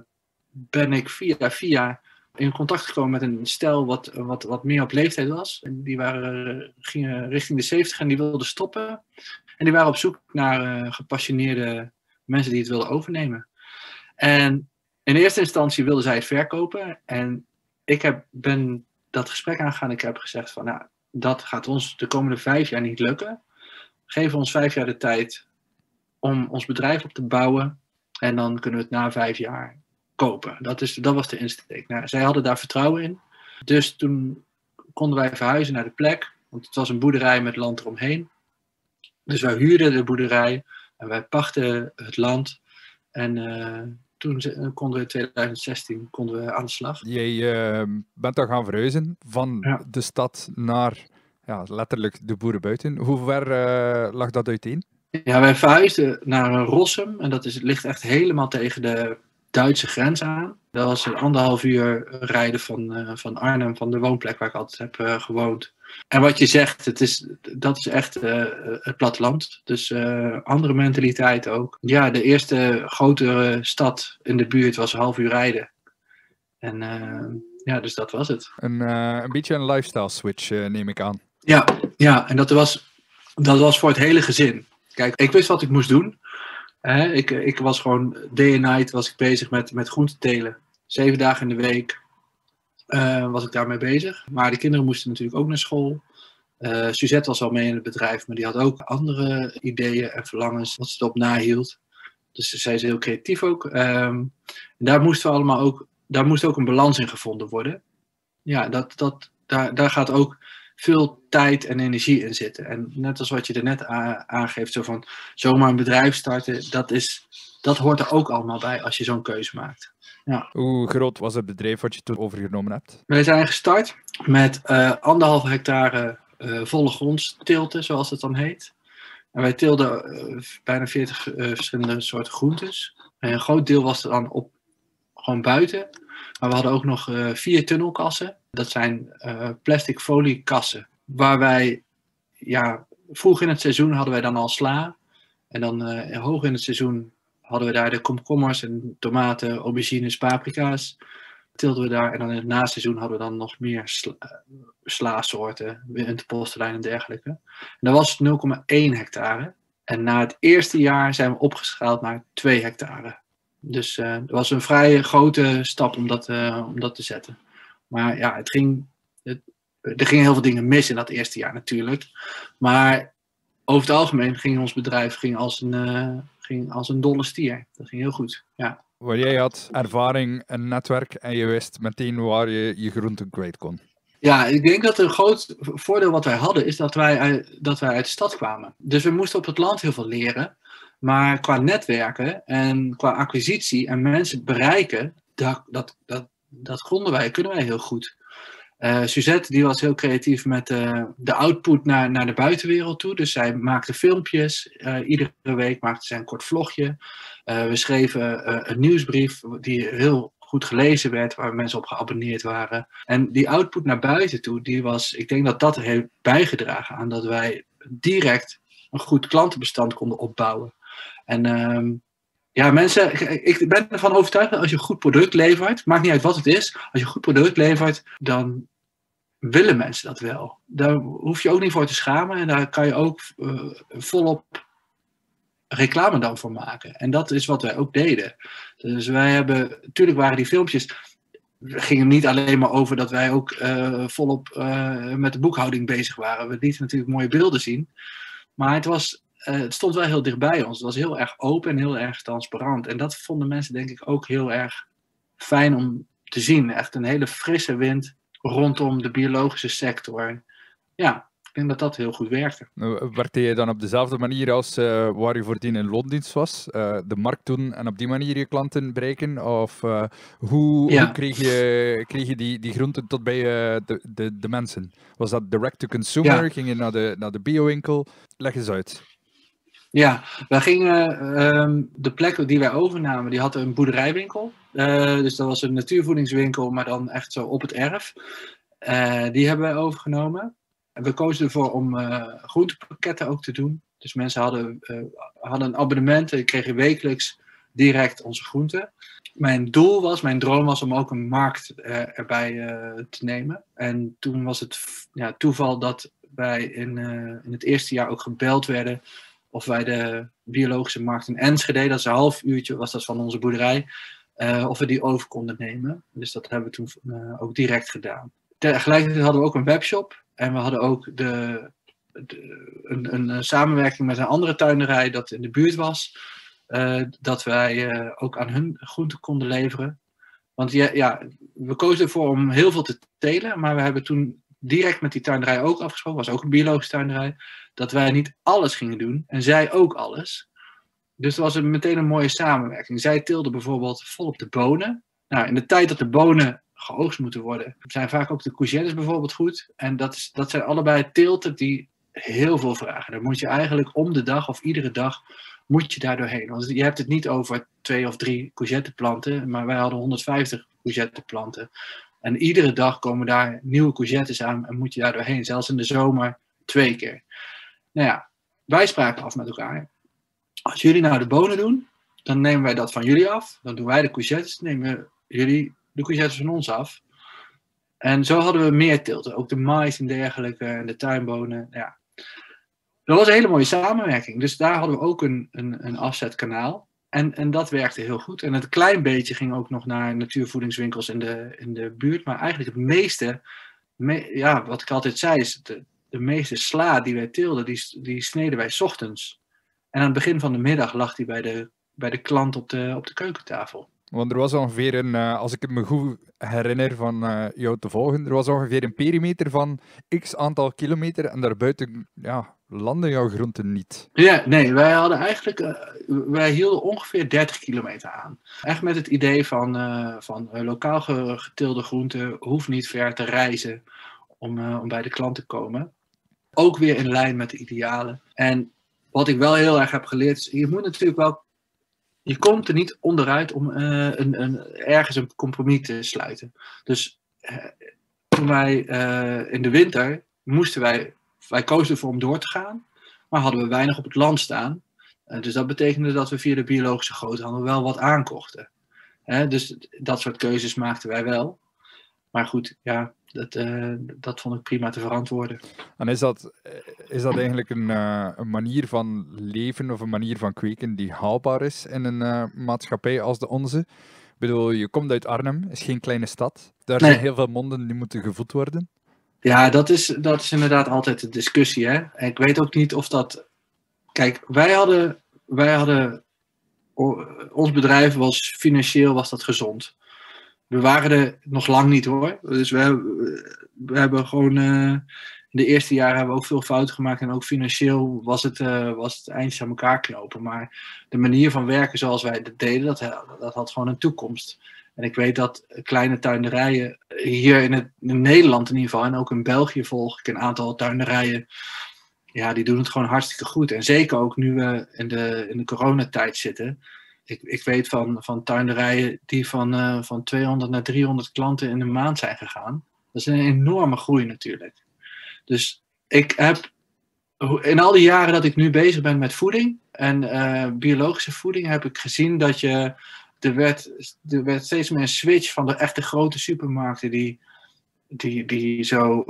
ben ik via in contact gekomen met een stel wat meer op leeftijd was. En die gingen richting de 70 en die wilden stoppen. En die waren op zoek naar gepassioneerde mensen die het wilden overnemen. En in eerste instantie wilden zij het verkopen. En ik ben dat gesprek aangegaan. Ik heb gezegd van, nou, dat gaat ons de komende 5 jaar niet lukken. Geef ons 5 jaar de tijd om ons bedrijf op te bouwen. En dan kunnen we het na 5 jaar kopen. Dat was de insteek. Nou, zij hadden daar vertrouwen in. Dus toen konden wij verhuizen naar de plek. Want het was een boerderij met land eromheen. Dus wij huurden de boerderij. En wij pachten het land. En toen konden we in 2016 aan de slag. Jij bent dan gaan verhuizen van de stad naar letterlijk de boerenbuiten. Hoe ver lag dat uiteen? Ja, wij verhuisden naar Rossum. En dat ligt echt helemaal tegen de Duitse grens aan. Dat was 1,5 uur rijden van Arnhem, van de woonplek waar ik altijd heb gewoond. En wat je zegt, dat is echt het platteland. Dus andere mentaliteit ook. Ja, de eerste grotere stad in de buurt was 1,5 uur rijden. En dus dat was het. Een beetje een lifestyle switch, neem ik aan. Ja, en dat was voor het hele gezin. Kijk, ik wist wat ik moest doen. Ik was gewoon day and night was ik bezig met groente telen. 7 dagen in de week was ik daarmee bezig. Maar de kinderen moesten natuurlijk ook naar school. Suzette was al mee in het bedrijf, maar die had ook andere ideeën en verlangens wat ze erop nahield. Dus zij is heel creatief ook. En daar moest ook een balans in gevonden worden. Ja, daar gaat ook veel tijd en energie in zitten. En net als wat je er net aangeeft, zo van zomaar een bedrijf starten, dat hoort er ook allemaal bij als je zo'n keuze maakt. Ja. Hoe groot was het bedrijf wat je toen overgenomen hebt? Wij zijn gestart met 1,5 hectare volle grondteelten, zoals het dan heet. En wij teelden bijna 40 verschillende soorten groentes. En een groot deel was er dan gewoon buiten. Maar we hadden ook nog 4 tunnelkassen. Dat zijn plastic foliekassen. Waar wij, vroeg in het seizoen hadden wij dan al sla. En dan hoog in het seizoen hadden we daar de komkommers en tomaten, aubergines, paprika's. Teelden we daar. En dan in het naseizoen hadden we dan nog meer sla-soorten, winterpostelijn en dergelijke. En dat was 0,1 hectare. En na het eerste jaar zijn we opgeschaald naar 2 hectare. Dus het was een vrij grote stap om dat te zetten. Maar ja, er gingen heel veel dingen mis in dat eerste jaar natuurlijk. Maar over het algemeen ging ons bedrijf als een dolle stier. Dat ging heel goed, ja. Waar jij had ervaring, een netwerk en je wist meteen waar je je groenten kwijt kon. Ja, ik denk dat een groot voordeel wat wij hadden is dat wij uit de stad kwamen. Dus we moesten op het land heel veel leren. Maar qua netwerken en qua acquisitie en mensen bereiken, dat kunnen wij heel goed. Suzette die was heel creatief met de output naar de buitenwereld toe. Dus zij maakte filmpjes. Iedere week maakte zij een kort vlogje. We schreven een nieuwsbrief die heel goed gelezen werd, waar mensen op geabonneerd waren. En die output naar buiten toe, ik denk dat dat heeft bijgedragen aan dat wij direct een goed klantenbestand konden opbouwen. En mensen, ik ben ervan overtuigd dat als je een goed product levert, maakt niet uit wat het is, als je een goed product levert, dan willen mensen dat wel. Daar hoef je ook niet voor te schamen en daar kan je ook volop reclame dan voor maken. En dat is wat wij ook deden. Dus natuurlijk waren die filmpjes, gingen niet alleen maar over dat wij ook volop met de boekhouding bezig waren. We lieten natuurlijk mooie beelden zien, maar het stond wel heel dichtbij ons. Het was heel erg open en heel erg transparant. En dat vonden mensen denk ik ook heel erg fijn om te zien. Echt een hele frisse wind rondom de biologische sector. Ja, ik denk dat dat heel goed werkte. Werkte je dan op dezelfde manier als waar je voordien in loondienst was? De markt doen en op die manier je klanten bereiken? Of hoe kreeg je die groenten tot bij de mensen? Was dat direct to consumer? Ja. Ging je naar de bio-winkel? Leg eens uit. Ja, wij gingen de plek die wij overnamen, die had een boerderijwinkel. Dus dat was een natuurvoedingswinkel, maar dan echt zo op het erf. Die hebben wij overgenomen. En we kozen ervoor om groentepakketten ook te doen. Dus mensen hadden een abonnement en kregen wekelijks direct onze groenten. Mijn droom was om ook een markt erbij te nemen. En toen was het toeval dat wij in het eerste jaar ook gebeld werden of wij de biologische markt in Enschede, dat is een half uurtje, was dat van onze boerderij, of we die over konden nemen. Dus dat hebben we toen ook direct gedaan. Tegelijkertijd hadden we ook een webshop en we hadden ook een samenwerking met een andere tuinderij dat in de buurt was, dat wij ook aan hun groenten konden leveren. Want we kozen ervoor om heel veel te telen, maar we hebben toen direct met die tuinderij ook afgesproken, was ook een biologische tuinderij, dat wij niet alles gingen doen en zij ook alles. Dus het was meteen een mooie samenwerking. Zij teelden bijvoorbeeld volop de bonen. Nou, in de tijd dat de bonen geoogst moeten worden, zijn vaak ook de courgettes bijvoorbeeld goed. En dat zijn allebei teelten die heel veel vragen. Daar moet je eigenlijk om de dag of iedere dag moet je daar doorheen. Want je hebt het niet over 2 of 3 courgetteplanten, maar wij hadden 150 courgetteplanten. En iedere dag komen daar nieuwe courgettes aan en moet je daar doorheen. Zelfs in de zomer 2 keer. Nou ja, wij spraken af met elkaar. Als jullie nou de bonen doen, dan nemen wij dat van jullie af. Dan doen wij de courgettes, nemen jullie de courgettes van ons af. En zo hadden we meer teelten. Ook de mais en dergelijke en de tuinbonen. Ja. Dat was een hele mooie samenwerking. Dus daar hadden we ook een afzetkanaal. En dat werkte heel goed. En een klein beetje ging ook nog naar natuurvoedingswinkels in de buurt. Maar eigenlijk het meeste, wat ik altijd zei, is de meeste sla die wij teelden, die sneden wij 's ochtends. En aan het begin van de middag lag die bij de klant op de keukentafel. Want er was ongeveer als ik het me goed herinner van jou te volgen, er was ongeveer een perimeter van x aantal kilometer en daarbuiten landden jouw groenten niet. Ja, nee, wij hielden ongeveer 30 kilometer aan. Echt met het idee van lokaal geteelde groenten hoeft niet ver te reizen om bij de klant te komen. Ook weer in lijn met de idealen. En wat ik wel heel erg heb geleerd is, je komt er niet onderuit om ergens een compromis te sluiten. Dus toen wij in de winter wij kozen ervoor om door te gaan, maar hadden we weinig op het land staan. Dus dat betekende dat we via de biologische groothandel wel wat aankochten. Dus dat soort keuzes maakten wij wel. Maar goed, dat vond ik prima te verantwoorden. En is dat eigenlijk een manier van leven of een manier van kweken die haalbaar is in een maatschappij als de onze? Ik bedoel, je komt uit Arnhem, is geen kleine stad. Daar zijn heel veel monden die moeten gevoed worden. Ja, dat is inderdaad altijd de discussie. Hè? En ik weet ook niet of dat... Kijk, wij hadden ons bedrijf financieel was dat gezond. We waren er nog lang niet hoor. Dus we hebben gewoon... in de eerste jaren hebben we ook veel fouten gemaakt. En ook financieel was het eindjes aan elkaar knopen. Maar de manier van werken zoals wij dat deden, dat had gewoon een toekomst. En ik weet dat kleine tuinderijen hier in Nederland in ieder geval, en ook in België volg ik een aantal tuinderijen, ja, die doen het gewoon hartstikke goed. En zeker ook nu we in de coronatijd zitten. Ik weet van tuinderijen die van 200 naar 300 klanten in een maand zijn gegaan. Dat is een enorme groei natuurlijk. Dus ik heb in al die jaren dat ik nu bezig ben met voeding en biologische voeding, heb ik gezien dat er werd steeds meer een switch van de echte grote supermarkten die zo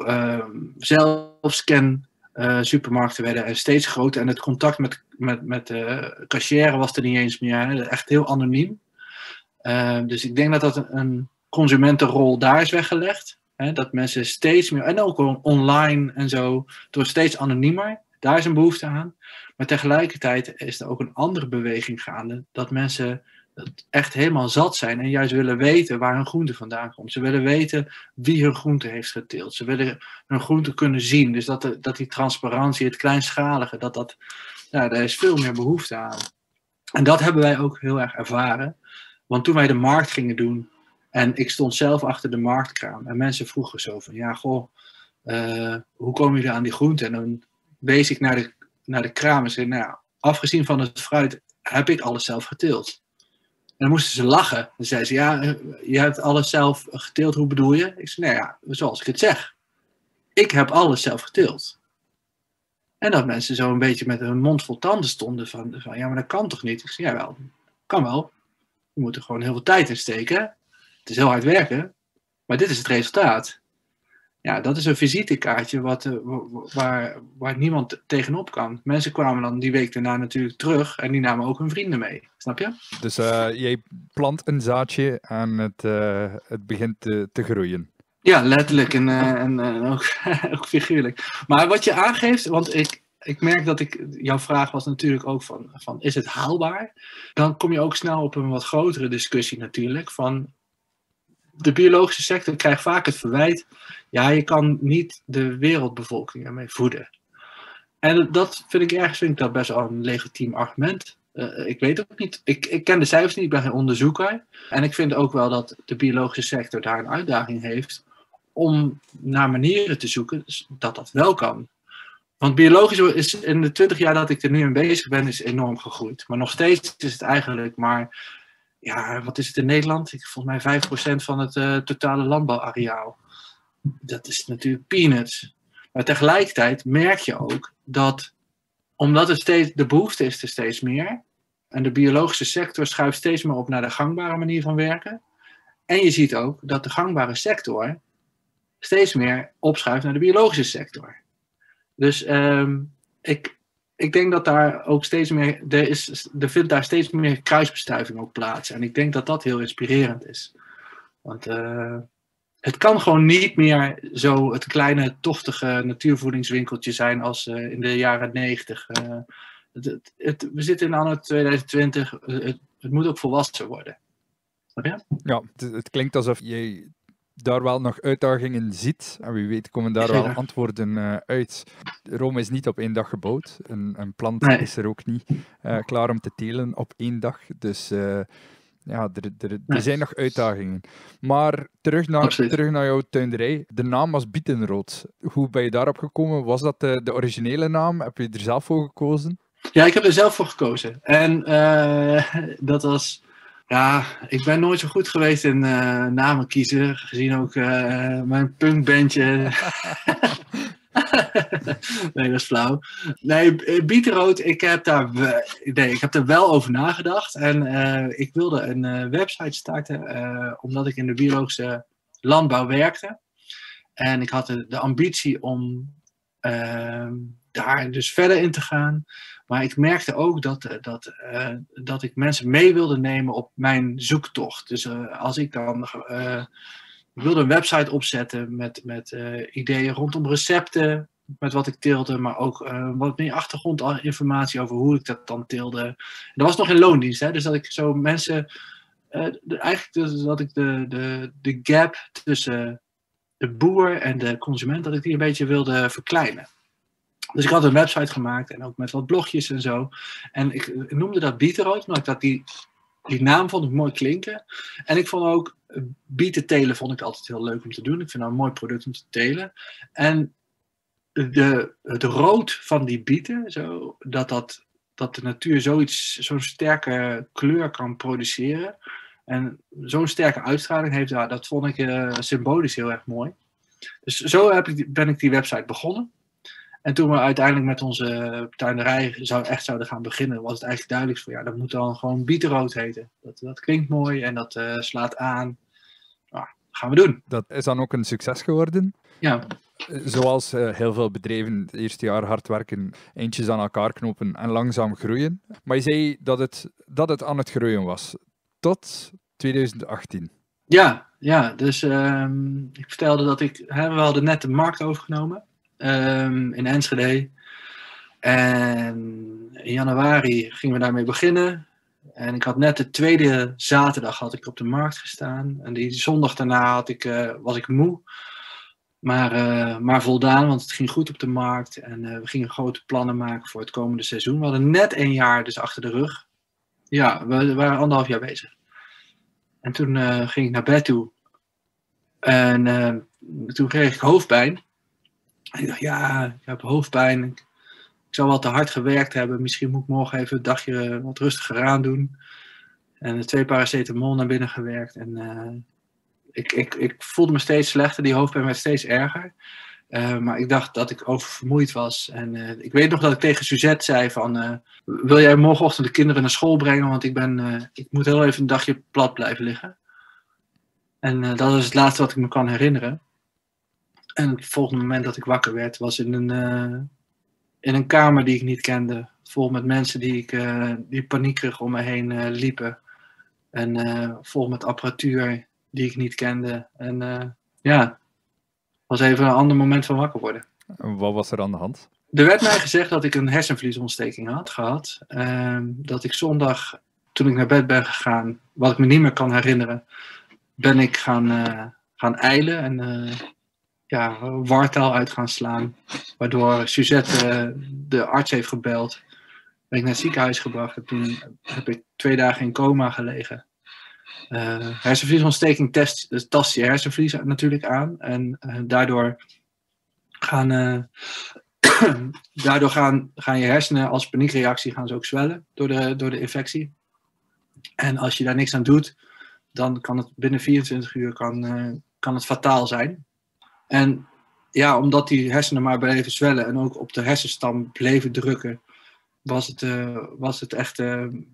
zelfscan supermarkten werden en steeds groter. En het contact met de cashier was er niet eens meer. Hè? Echt heel anoniem. Dus ik denk dat een consumentenrol daar is weggelegd. Hè? Dat mensen steeds meer, en ook online en zo, door steeds anoniemer. Daar is een behoefte aan. Maar tegelijkertijd is er ook een andere beweging gaande. Dat mensen echt helemaal zat zijn en juist willen weten waar hun groente vandaan komt. Ze willen weten wie hun groente heeft geteeld. Ze willen hun groente kunnen zien. Dus dat die transparantie, het kleinschalige, daar is veel meer behoefte aan. En dat hebben wij ook heel erg ervaren. Want toen wij de markt gingen doen, en ik stond zelf achter de marktkraam, en mensen vroegen zo van, ja, goh, hoe komen jullie aan die groente? En dan wees ik naar de kraam en zei, nou ja, afgezien van het fruit, heb ik alles zelf geteeld. En dan moesten ze lachen. Dan zeiden ze, ja, je hebt alles zelf geteeld, hoe bedoel je? Ik zei, nou ja, zoals ik het zeg. Ik heb alles zelf geteeld. En dat mensen zo een beetje met hun mond vol tanden stonden van ja, maar dat kan toch niet? Ik zei, ja wel, kan wel. Je moet er gewoon heel veel tijd in steken. Het is heel hard werken, maar dit is het resultaat. Ja, dat is een visitekaartje waar niemand tegenop kan. Mensen kwamen dan die week daarna natuurlijk terug en die namen ook hun vrienden mee. Snap je? Dus jij plant een zaadje en het begint te groeien. Ja, letterlijk en ook figuurlijk. Maar wat je aangeeft, want ik merk dat jouw vraag was natuurlijk ook van is het haalbaar? Dan kom je ook snel op een wat grotere discussie natuurlijk van de biologische sector krijgt vaak het verwijt, ja, je kan niet de wereldbevolking ermee voeden. En dat vind ik dat best wel een legitiem argument. Ik weet ook niet, ik ken de cijfers niet, ik ben geen onderzoeker. En ik vind ook wel dat de biologische sector daar een uitdaging heeft om naar manieren te zoeken dat wel kan. Want biologisch is in de 20 jaar dat ik er nu aan bezig ben, is enorm gegroeid. Maar nog steeds is het eigenlijk maar, ja, wat is het in Nederland? Volgens mij 5% van het totale landbouwareaal. Dat is natuurlijk peanuts. Maar tegelijkertijd merk je ook dat, omdat de behoefte is er steeds meer, en de biologische sector schuift steeds meer op naar de gangbare manier van werken. En je ziet ook dat de gangbare sector steeds meer opschuift naar de biologische sector. Dus ik denk dat daar ook steeds meer, er vindt daar steeds meer kruisbestuiving ook plaats. En ik denk dat dat heel inspirerend is. Want het kan gewoon niet meer zo het kleine, tochtige natuurvoedingswinkeltje zijn als in de jaren 90. We zitten in anno 2020, het moet ook volwassen worden. Snap je? Ja, het klinkt alsof jij daar wel nog uitdagingen ziet. En wie weet komen daar wel antwoorden uit. Rome is niet op 1 dag gebouwd. Een plant is er ook niet klaar om te telen op 1 dag. Dus ja, er zijn nog uitdagingen. Maar terug naar jouw tuinderij. De naam was Bietenrood. Hoe ben je daarop gekomen? Was dat de originele naam? Heb je er zelf voor gekozen? Ja, ik heb er zelf voor gekozen. En dat was... Ja, ik ben nooit zo goed geweest in namen kiezen, gezien ook mijn punkbandje. Nee, dat is flauw. Nee, Bietenrood, ik heb er wel over nagedacht. En ik wilde een website starten, omdat ik in de biologische landbouw werkte. En ik had de ambitie om daar dus verder in te gaan. Maar ik merkte ook dat ik mensen mee wilde nemen op mijn zoektocht. Dus als ik dan wilde een website opzetten met ideeën rondom recepten, met wat ik teelde, maar ook wat meer achtergrondinformatie over hoe ik dat dan teelde. En dat was nog in loondienst, hè? Dus dat ik zo mensen, eigenlijk dus dat ik de gap tussen de boer en de consument, dat ik die een beetje wilde verkleinen. Dus ik had een website gemaakt en ook met wat blogjes en zo. En ik noemde dat Bietenrood, omdat ik dat die Die naam vond ik mooi klinken. En ik vond ook, bieten telen vond ik altijd heel leuk om te doen. Ik vind dat een mooi product om te telen. En het rood van die bieten, dat de natuur zo'n sterke kleur kan produceren. En zo'n sterke uitstraling heeft, dat vond ik symbolisch heel erg mooi. Dus zo ben ik die website begonnen. En toen we uiteindelijk met onze tuinderij zouden gaan beginnen, was het eigenlijk duidelijk van, dat moet dan gewoon bietenrood heten. Dat klinkt mooi en dat slaat aan. Nou, dat gaan we doen. Dat is dan ook een succes geworden. Ja. Zoals heel veel bedrijven het eerste jaar hard werken, eindjes aan elkaar knopen en langzaam groeien. Maar je zei dat het aan het groeien was. Tot 2018. Ja, dus ik vertelde dat we hadden net de markt overgenomen in Enschede. En in januari gingen we daarmee beginnen. En ik had net de tweede zaterdag op de markt gestaan. En die zondag daarna was ik moe. Maar voldaan, want het ging goed op de markt. En we gingen grote plannen maken voor het komende seizoen. We hadden net 1 jaar dus achter de rug. Ja, we waren 1,5 jaar bezig. En toen ging ik naar bed toe. En toen kreeg ik hoofdpijn. En ik dacht, ik heb hoofdpijn. Ik zou wel te hard gewerkt hebben. Misschien moet ik morgen even een dagje wat rustiger aan doen. En 2 paracetamol naar binnen gewerkt. En ik voelde me steeds slechter. Die hoofdpijn werd steeds erger. Maar ik dacht dat ik oververmoeid was. En ik weet nog dat ik tegen Suzette zei van... wil jij morgenochtend de kinderen naar school brengen? Want ik moet heel even een dagje plat blijven liggen. En dat is het laatste wat ik me kan herinneren. En het volgende moment dat ik wakker werd... was in een kamer die ik niet kende. Vol met mensen die paniekerig om me heen liepen. En vol met apparatuur die ik niet kende. En het was even een ander moment van wakker worden. Wat was er aan de hand? Er werd mij gezegd dat ik een hersenvliesontsteking had gehad. Dat ik zondag, toen ik naar bed ben gegaan, wat ik me niet meer kan herinneren, ben ik gaan ijlen en wartaal uit gaan slaan. Waardoor Suzette de arts heeft gebeld. Ben ik naar het ziekenhuis gebracht en toen heb ik 2 dagen in coma gelegen. Hersenvliesontsteking tast je hersenvlies natuurlijk aan. En daardoor gaan je hersenen als paniekreactie gaan ze ook zwellen door de infectie. En als je daar niks aan doet, dan kan het binnen 24 uur kan het fataal zijn. En ja, omdat die hersenen maar bleven zwellen en ook op de hersenstam bleven drukken, was het echt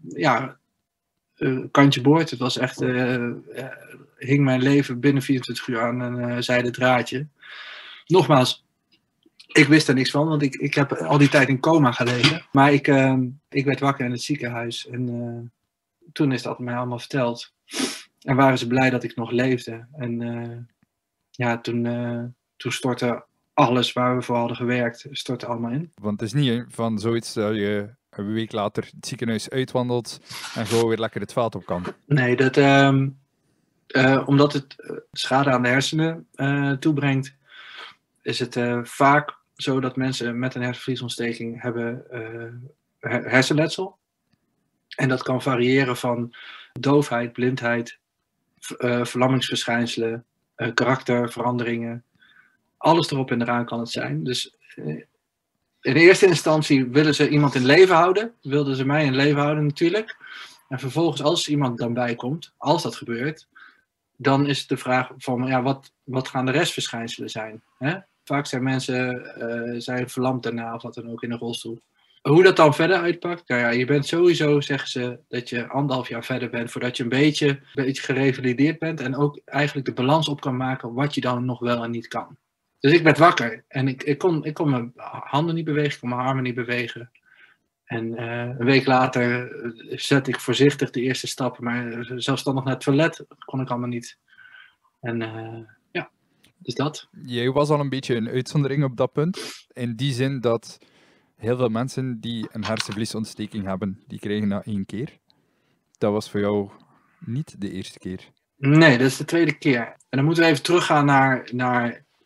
kantje boord. Het was echt, hing mijn leven binnen 24 uur aan een zijden draadje. Nogmaals, ik wist er niks van, want ik heb al die tijd in coma gelegen. Maar ik werd wakker in het ziekenhuis en toen is dat mij allemaal verteld. En waren ze blij dat ik nog leefde. En toen stortte alles waar we voor hadden gewerkt, stortte allemaal in. Want het is niet van zoiets dat je een week later het ziekenhuis uitwandelt en gewoon weer lekker het veld op kan. Nee, omdat het schade aan de hersenen toebrengt, is het vaak zo dat mensen met een hersenvliesontsteking hebben hersenletsel. En dat kan variëren van doofheid, blindheid, verlammingsverschijnselen, karakterveranderingen. Alles erop en eraan kan het zijn. Dus in eerste instantie willen ze iemand in leven houden. Wilden ze mij in leven houden natuurlijk. En vervolgens als iemand dan bijkomt, als dat gebeurt, dan is het de vraag van wat gaan de restverschijnselen zijn? Hè? Vaak zijn mensen verlamd daarna of wat dan ook in een rolstoel. Hoe dat dan verder uitpakt? Nou ja, je bent sowieso, zeggen ze, dat je 1,5 jaar verder bent voordat je een beetje gerevalideerd bent en ook eigenlijk de balans op kan maken wat je dan nog wel en niet kan. Dus ik werd wakker en ik kon mijn handen niet bewegen, ik kon mijn armen niet bewegen. En een week later zette ik voorzichtig de eerste stappen, maar zelfstandig naar het toilet kon ik allemaal niet. En dus dat. Jij was al een beetje een uitzondering op dat punt, in die zin dat heel veel mensen die een hersenvliesontsteking hebben, die krijgen dat 1 keer. Dat was voor jou niet de eerste keer. Nee, dat is de tweede keer. En dan moeten we even teruggaan naar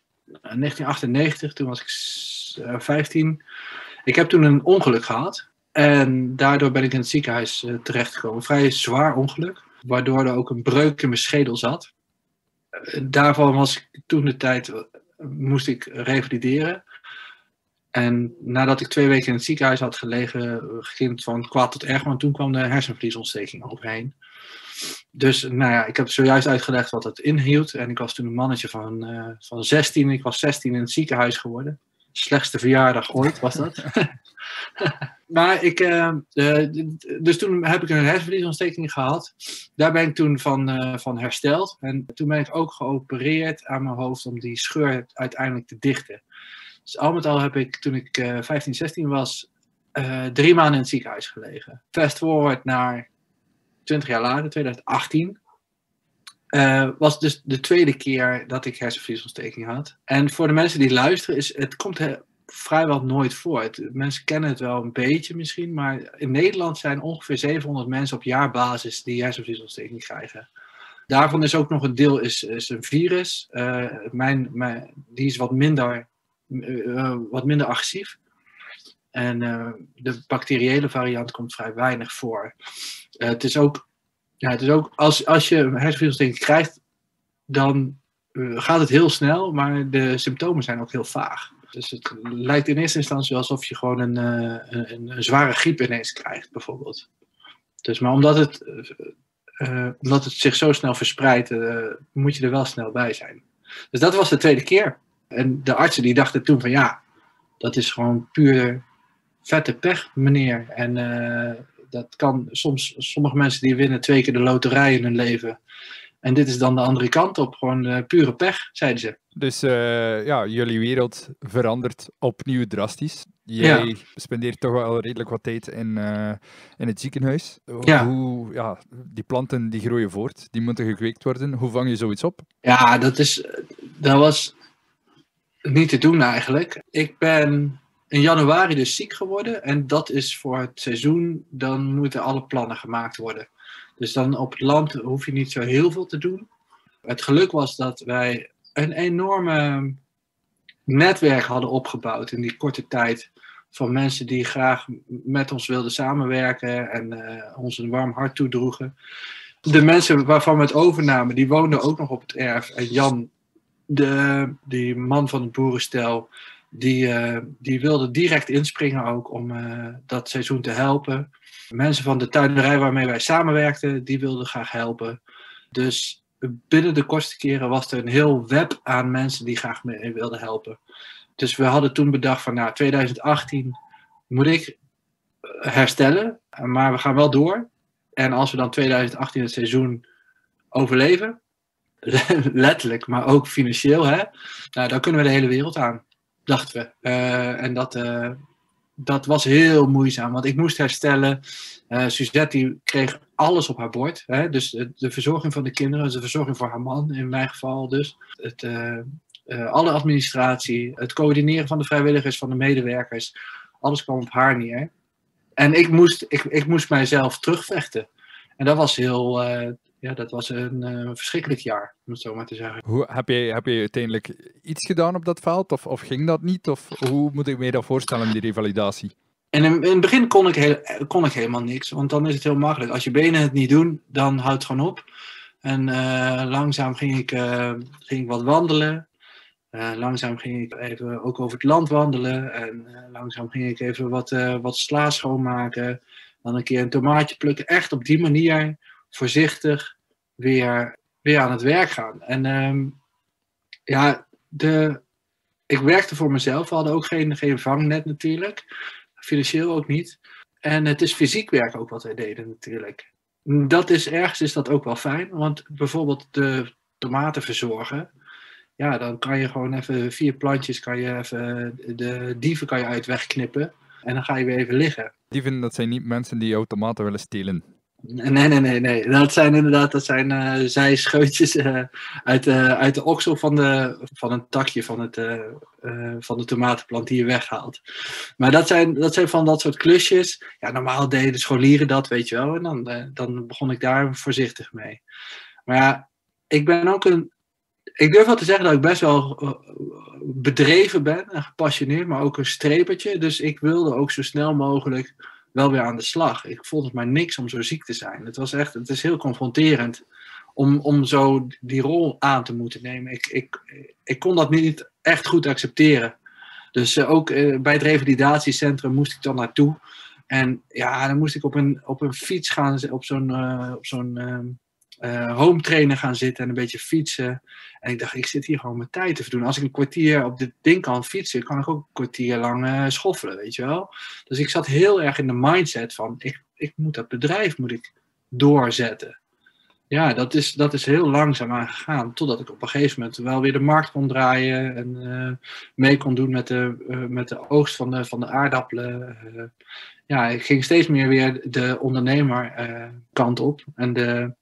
1998. Toen was ik 15. Ik heb toen een ongeluk gehad. En daardoor ben ik in het ziekenhuis terechtgekomen. Vrij zwaar ongeluk, waardoor er ook een breuk in mijn schedel zat. Daarvan was ik toen de tijd, moest ik revalideren. En nadat ik 2 weken in het ziekenhuis had gelegen, ging het van kwaad tot erg, want toen kwam de hersenvliesontsteking overheen. Dus nou ja, ik heb zojuist uitgelegd wat het inhield. En ik was toen een mannetje van 16. Ik was 16 in het ziekenhuis geworden. Slechtste verjaardag ooit was dat. Maar dus toen heb ik een hersenvliesontsteking gehad. Daar ben ik toen van hersteld. En toen ben ik ook geopereerd aan mijn hoofd om die scheur uiteindelijk te dichten. Dus al met al heb ik, toen ik 15, 16 was, 3 maanden in het ziekenhuis gelegen. Fast forward naar 20 jaar later, 2018. Was dus de tweede keer dat ik hersenvliesontsteking had. En voor de mensen die luisteren, het komt vrijwel nooit voor. Mensen kennen het wel een beetje misschien, maar in Nederland zijn ongeveer 700 mensen op jaarbasis die hersenvliesontsteking krijgen. Daarvan is ook nog een deel is een virus. Die is wat minder agressief. En de bacteriële variant komt vrij weinig voor. Het is ook als je hersenvliesontsteking krijgt, dan gaat het heel snel, maar de symptomen zijn ook heel vaag. Dus het lijkt in eerste instantie alsof je gewoon een zware griep ineens krijgt, bijvoorbeeld. Dus, maar omdat het zich zo snel verspreidt, moet je er wel snel bij zijn. Dus dat was de tweede keer. En de artsen die dachten toen van ja, dat is gewoon puur vette pech, meneer. En dat kan sommige mensen die winnen 2 keer de loterij in hun leven. En dit is dan de andere kant op, gewoon pure pech, zeiden ze. Dus jullie wereld verandert opnieuw drastisch. Jij spendeert toch wel redelijk wat tijd in het ziekenhuis. Ja. Die planten die groeien voort, die moeten gekweekt worden. Hoe vang je zoiets op? Ja, dat was niet te doen eigenlijk. Ik ben in januari dus ziek geworden. En dat is voor het seizoen, dan moeten alle plannen gemaakt worden. Dus dan op het land hoef je niet zo heel veel te doen. Het geluk was dat wij een enorme netwerk hadden opgebouwd in die korte tijd. Van mensen die graag met ons wilden samenwerken en ons een warm hart toedroegen. De mensen waarvan we het overnamen, die woonden ook nog op het erf. En Jan, die man van het boerenstel, die wilde direct inspringen ook om dat seizoen te helpen. Mensen van de tuinerij waarmee wij samenwerkten, die wilden graag helpen. Dus binnen de kortste keren was er een heel web aan mensen die graag mee wilden helpen. Dus we hadden toen bedacht van 2018 moet ik herstellen, maar we gaan wel door. En als we dan 2018 het seizoen overleven, letterlijk, maar ook financieel, dan kunnen we de hele wereld aan, dachten we. En dat was heel moeizaam, want ik moest herstellen. Suzette die kreeg alles op haar bord. Dus de verzorging van de kinderen, de verzorging voor haar man in mijn geval dus. Alle administratie, het coördineren van de vrijwilligers, van de medewerkers. Alles kwam op haar neer. En ik moest mijzelf terugvechten. En dat was dat was een verschrikkelijk jaar, om het zo maar te zeggen. Heb je uiteindelijk iets gedaan op dat veld? Of ging dat niet? Of hoe moet ik me dat voorstellen, die revalidatie? En in het begin kon ik helemaal niks. Want dan is het heel makkelijk. Als je benen het niet doen, dan houdt het gewoon op. En langzaam ging ik wat wandelen. Langzaam ging ik even ook over het land wandelen. En langzaam ging ik even wat sla schoonmaken. Dan een keer een tomaatje plukken. Echt op die manier voorzichtig weer aan het werk gaan. En ik werkte voor mezelf. We hadden ook geen vangnet natuurlijk. Financieel ook niet. En het is fysiek werk ook wat wij deden natuurlijk. Ergens is dat ook wel fijn. Want bijvoorbeeld de tomaten verzorgen. Ja, dan kan je gewoon even 4 plantjes, de dieven kan je uit wegknippen. En dan ga je weer even liggen. Dieven, dat zijn niet mensen die je tomaten willen stelen. Nee. Dat zijn zijscheutjes uit de oksel van een takje van de tomatenplant die je weghaalt. Maar dat zijn van dat soort klusjes. Ja, normaal deden de scholieren dat, weet je wel. En dan begon ik daar voorzichtig mee. Maar ja, ik durf wel te zeggen dat ik best wel bedreven ben en gepassioneerd, maar ook een strepertje. Dus ik wilde ook zo snel mogelijk wel weer aan de slag. Ik vond het maar niks om zo ziek te zijn. Het is heel confronterend om zo die rol aan te moeten nemen. Ik kon dat niet echt goed accepteren. Dus ook bij het revalidatiecentrum moest ik dan naartoe. En ja, dan moest ik op een fiets gaan, op zo'n home trainer gaan zitten en een beetje fietsen. En ik dacht, ik zit hier gewoon mijn tijd te verdoen. Als ik een kwartier op dit ding kan fietsen, kan ik ook een kwartier lang schoffelen, weet je wel. Dus ik zat heel erg in de mindset van, ik moet dat bedrijf doorzetten. Ja, dat is heel langzaam aangegaan. Totdat ik op een gegeven moment wel weer de markt kon draaien. En mee kon doen met de oogst van de aardappelen. Ja, ik ging steeds meer weer de ondernemer kant op. En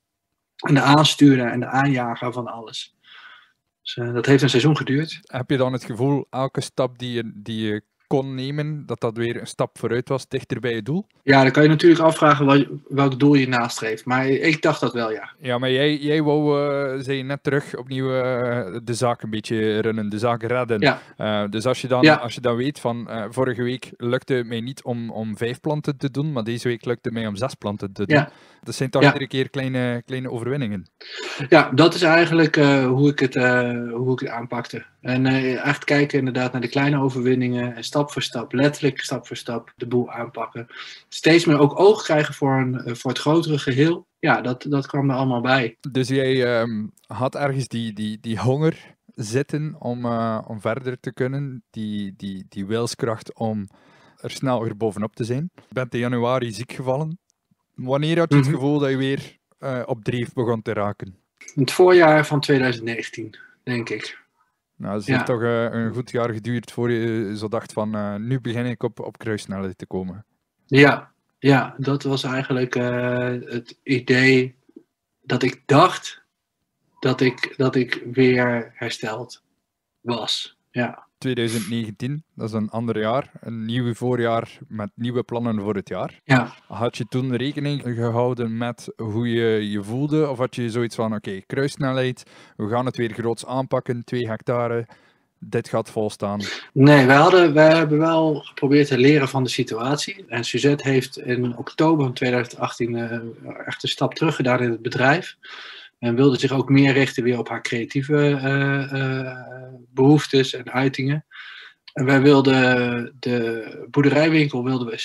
de aanstuurder en de aanjager van alles. Dus dat heeft een seizoen geduurd. Heb je dan het gevoel, elke stap die je kon nemen, dat weer een stap vooruit was, dichter bij je doel? Ja, dan kan je natuurlijk afvragen welk doel je nastreeft. Maar ik dacht dat wel, ja. Ja, maar jij wou, zei je net terug, opnieuw de zaak een beetje runnen, de zaak redden. Ja. Dus als je dan weet van, vorige week lukte het mij niet om 5 planten te doen, maar deze week lukte het mij om 6 planten te doen. Ja. Dat zijn toch iedere keer kleine overwinningen. Ja, dat is eigenlijk hoe ik het aanpakte. En echt kijken inderdaad naar de kleine overwinningen en stap voor stap, letterlijk stap voor stap, de boel aanpakken. Steeds meer ook oog krijgen voor het grotere geheel. Ja, dat kwam er allemaal bij. Dus jij had ergens die honger zitten om verder te kunnen, die wilskracht om er snel weer bovenop te zijn. Je bent in januari ziek gevallen. Wanneer had je het gevoel dat je weer op dreef begon te raken? In het voorjaar van 2019, denk ik. Nou, het heeft toch een goed jaar geduurd voor je zo dacht van, nu begin ik op kruissnelheid te komen. Ja, dat was eigenlijk het idee dat ik dacht dat ik weer hersteld was. Ja. 2019, dat is een ander jaar, een nieuw voorjaar met nieuwe plannen voor het jaar. Ja. Had je toen rekening gehouden met hoe je je voelde? Of had je zoiets van, oké, kruissnelheid, we gaan het weer groots aanpakken, 2 hectare, dit gaat volstaan? Nee, wij hebben wel geprobeerd te leren van de situatie. En Suzette heeft in oktober van 2018 echt een stap terug gedaan in het bedrijf. En wilde zich ook meer richten weer op haar creatieve behoeftes en uitingen. En wij wilden de boerderijwinkel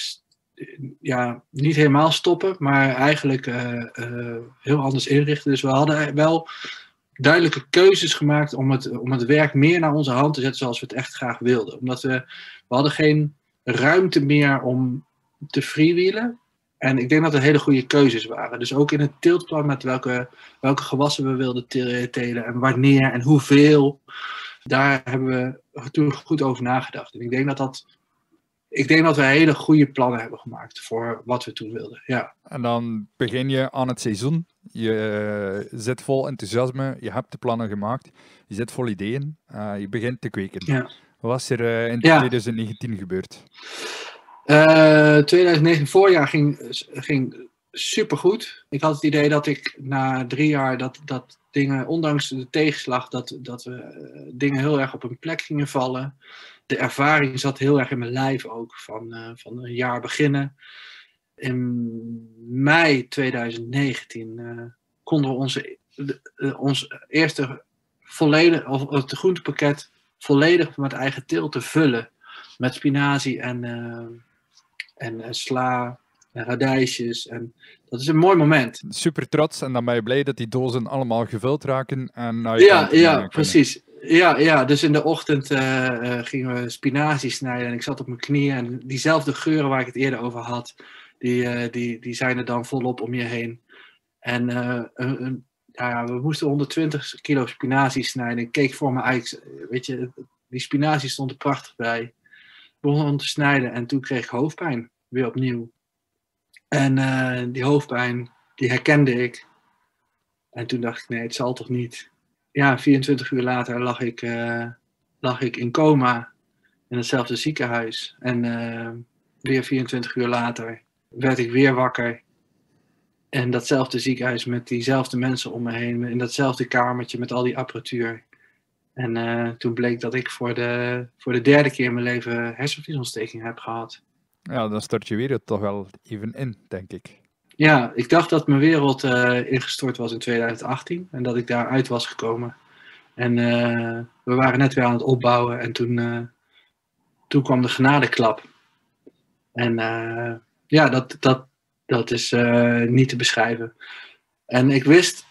niet helemaal stoppen, maar eigenlijk heel anders inrichten. Dus we hadden wel duidelijke keuzes gemaakt om het werk meer naar onze hand te zetten zoals we het echt graag wilden. Omdat we hadden geen ruimte meer om te freewheelen. En ik denk dat er hele goede keuzes waren. Dus ook in het teeltplan met welke gewassen we wilden telen en wanneer en hoeveel. Daar hebben we toen goed over nagedacht. En ik denk dat we hele goede plannen hebben gemaakt voor wat we toen wilden. Ja. En dan begin je aan het seizoen. Je zit vol enthousiasme. Je hebt de plannen gemaakt. Je zit vol ideeën. Je begint te kweken. Ja. Wat was er in 2019 gebeurd? 2019 voorjaar ging supergoed. Ik had het idee dat ik na 3 jaar dat dingen, ondanks de tegenslag, dat we dingen heel erg op hun plek gingen vallen. De ervaring zat heel erg in mijn lijf ook, van een jaar beginnen. In mei 2019 konden we ons eerste het groentepakket volledig met eigen teelt vullen. Met spinazie en sla en radijsjes. En dat is een mooi moment. Super trots en dan ben je blij dat die dozen allemaal gevuld raken. En precies. Ja, dus in de ochtend gingen we spinazie snijden en ik zat op mijn knieën. En diezelfde geuren waar ik het eerder over had, die zijn er dan volop om je heen. En we moesten 120 kilo spinazie snijden. Ik keek voor me uit, weet je, die spinazie stond er prachtig bij. Ik begon te snijden en toen kreeg ik hoofdpijn, weer opnieuw. En die hoofdpijn, die herkende ik. En toen dacht ik, nee, het zal toch niet. Ja, 24 uur later lag ik in coma in hetzelfde ziekenhuis. En weer 24 uur later werd ik weer wakker. En datzelfde ziekenhuis met diezelfde mensen om me heen. In datzelfde kamertje met al die apparatuur. En toen bleek dat ik voor de 3e keer in mijn leven hersenvliesontsteking heb gehad. Ja, dan stort je wereld toch wel even in, denk ik. Ja, ik dacht dat mijn wereld ingestort was in 2018 en dat ik daaruit was gekomen. En we waren net weer aan het opbouwen en toen kwam de genadeklap. En ja, dat is niet te beschrijven. En ik wist,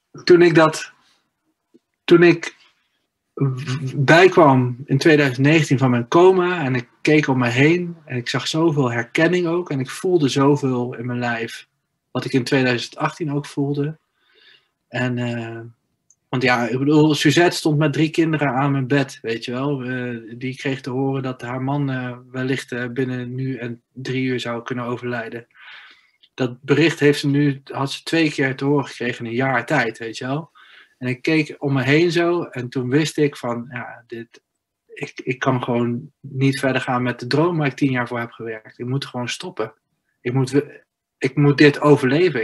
toen ik bijkwam in 2019 van mijn coma en ik keek om me heen en ik zag zoveel herkenning ook en ik voelde zoveel in mijn lijf wat ik in 2018 ook voelde. En want ja, ik bedoel, Suzette stond met 3 kinderen aan mijn bed, weet je wel. Die kreeg te horen dat haar man wellicht binnen nu en 3 uur zou kunnen overlijden. Dat bericht had ze 2 keer te horen gekregen in een jaar tijd, weet je wel. En ik keek om me heen zo en toen wist ik van, ja, ik kan gewoon niet verder gaan met de droom waar ik 10 jaar voor heb gewerkt. Ik moet gewoon stoppen. Ik moet dit overleven.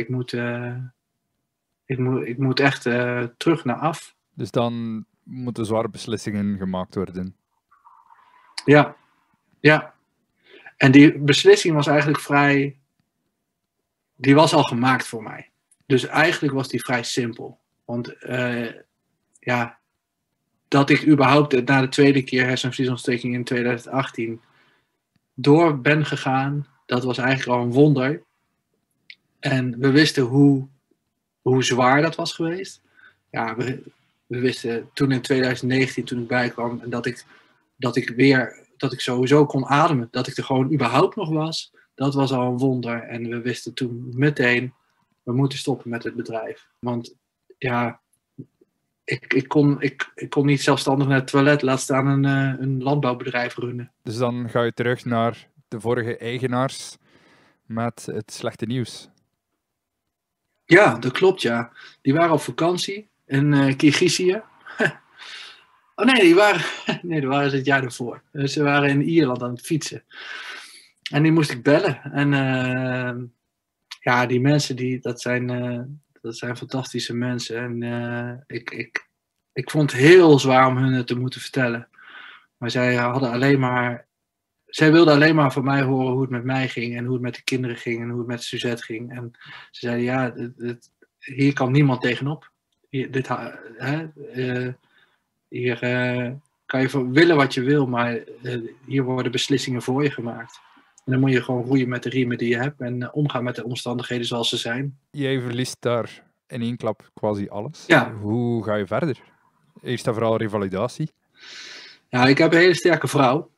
Ik moet echt terug naar af. Dus dan moeten zware beslissingen gemaakt worden. Ja, ja. En die beslissing was eigenlijk die was al gemaakt voor mij. Dus eigenlijk was die vrij simpel. Want ja, dat ik überhaupt na de 2e keer hersenvliesontsteking in 2018 door ben gegaan, dat was eigenlijk al een wonder. En we wisten hoe zwaar dat was geweest. Ja, we wisten toen in 2019, toen ik bijkwam, en dat ik sowieso kon ademen, dat ik er gewoon überhaupt nog was, dat was al een wonder. En we wisten toen meteen, we moeten stoppen met het bedrijf. Want ja, ik kon niet zelfstandig naar het toilet, laat staan een landbouwbedrijf runnen. Dus dan ga je terug naar de vorige eigenaars met het slechte nieuws. Ja, dat klopt, ja. Die waren op vakantie in Kirgizië. Oh nee, dat waren ze het jaar ervoor. Dus ze waren in Ierland aan het fietsen. En die moest ik bellen. En ja, die mensen, dat zijn fantastische mensen. En ik vond het heel zwaar om hun het te moeten vertellen. Maar zij wilden alleen maar van mij horen hoe het met mij ging. En hoe het met de kinderen ging. En hoe het met Suzette ging. En ze zeiden, ja, hier kan niemand tegenop. Hier kan je willen wat je wil. Maar hier worden beslissingen voor je gemaakt. En dan moet je gewoon roeien met de riemen die je hebt. En omgaan met de omstandigheden zoals ze zijn. Jij verliest daar in één klap quasi alles. Ja. Hoe ga je verder? Eerst en vooral revalidatie. Ja, ik heb een hele sterke vrouw.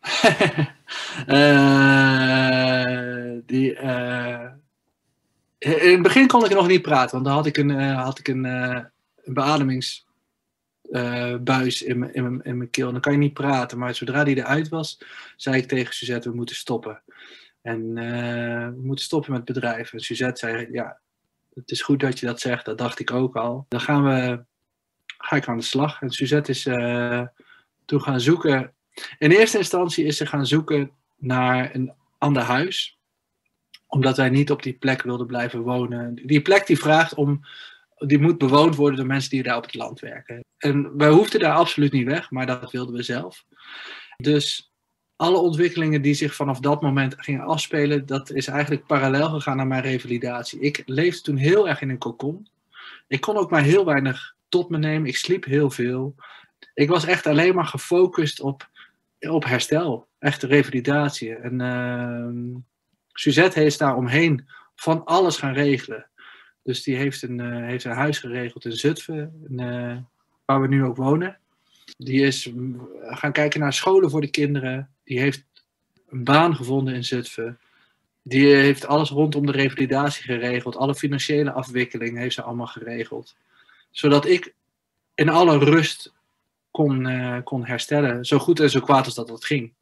In het begin kon ik nog niet praten, want dan had ik een beademingsbuis in mijn keel. En dan kan je niet praten, maar zodra die eruit was, zei ik tegen Suzette, we moeten stoppen. En we moeten stoppen met het bedrijf. En Suzette zei, ja, het is goed dat je dat zegt, dat dacht ik ook al. Dan ga ik aan de slag. En Suzette is toen gaan zoeken. In eerste instantie is ze gaan zoeken naar een ander huis. Omdat wij niet op die plek wilden blijven wonen. Die plek die moet bewoond worden door mensen die daar op het land werken. En wij hoefden daar absoluut niet weg, maar dat wilden we zelf. Dus alle ontwikkelingen die zich vanaf dat moment gingen afspelen, dat is eigenlijk parallel gegaan naar mijn revalidatie. Ik leefde toen heel erg in een cocon. Ik kon ook maar heel weinig tot me nemen. Ik sliep heel veel. Ik was echt alleen maar gefocust op herstel. Echte revalidatie. En Suzette is daar omheen van alles gaan regelen. Dus die heeft een huis geregeld in Zutphen, waar we nu ook wonen. Die is gaan kijken naar scholen voor de kinderen. Die heeft een baan gevonden in Zutphen. Die heeft alles rondom de revalidatie geregeld. Alle financiële afwikkeling heeft ze allemaal geregeld. Zodat ik in alle rust kon herstellen. Zo goed en zo kwaad als dat ging.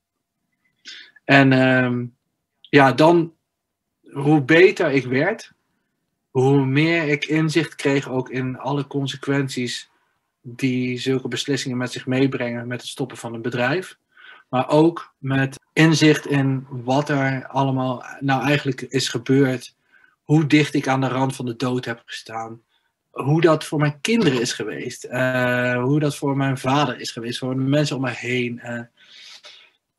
En ja, dan hoe beter ik werd, hoe meer ik inzicht kreeg ook in alle consequenties die zulke beslissingen met zich meebrengen met het stoppen van een bedrijf. Maar ook met inzicht in wat er allemaal nou eigenlijk is gebeurd. Hoe dicht ik aan de rand van de dood heb gestaan. Hoe dat voor mijn kinderen is geweest. Hoe dat voor mijn vader is geweest. Voor de mensen om me heen.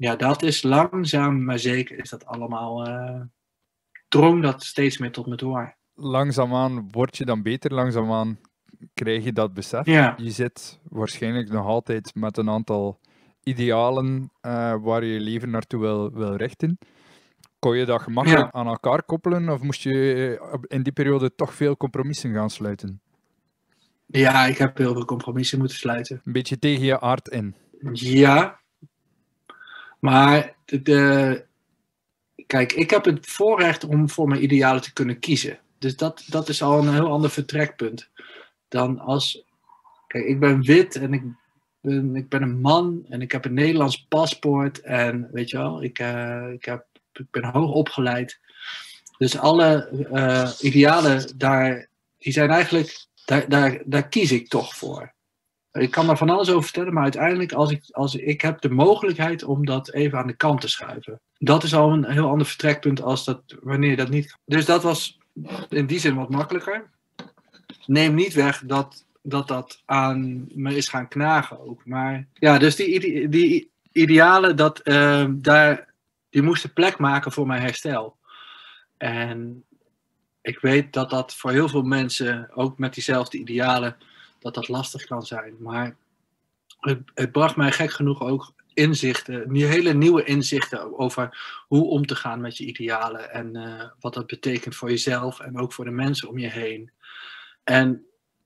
ja, dat is langzaam, maar zeker is dat allemaal, drong dat steeds meer tot me door. Langzaamaan word je dan beter, langzaamaan krijg je dat besef. Ja. Je zit waarschijnlijk nog altijd met een aantal idealen waar je je leven naartoe wil richten. Kon je dat gemakkelijk aan elkaar koppelen of moest je in die periode toch veel compromissen gaan sluiten? Ja, ik heb heel veel compromissen moeten sluiten. Een beetje tegen je aard in. Ja, maar kijk, ik heb het voorrecht om voor mijn idealen te kunnen kiezen. Dus dat is al een heel ander vertrekpunt dan als... Kijk, ik ben wit en ik ben een man en ik heb een Nederlands paspoort en weet je wel, ik ben hoog opgeleid. Dus alle idealen die zijn eigenlijk, daar kies ik toch voor. Ik kan daar van alles over vertellen, maar uiteindelijk als ik heb de mogelijkheid om dat even aan de kant te schuiven. Dat is al een heel ander vertrekpunt als wanneer dat niet kan. Dus dat was in die zin wat makkelijker. Neem niet weg dat aan me is gaan knagen ook. Maar ja, dus die idealen, die moesten plek maken voor mijn herstel. En ik weet dat voor heel veel mensen, ook met diezelfde idealen, dat lastig kan zijn. Maar het bracht mij gek genoeg ook inzichten, hele nieuwe inzichten over hoe om te gaan met je idealen. En wat dat betekent voor jezelf en ook voor de mensen om je heen. En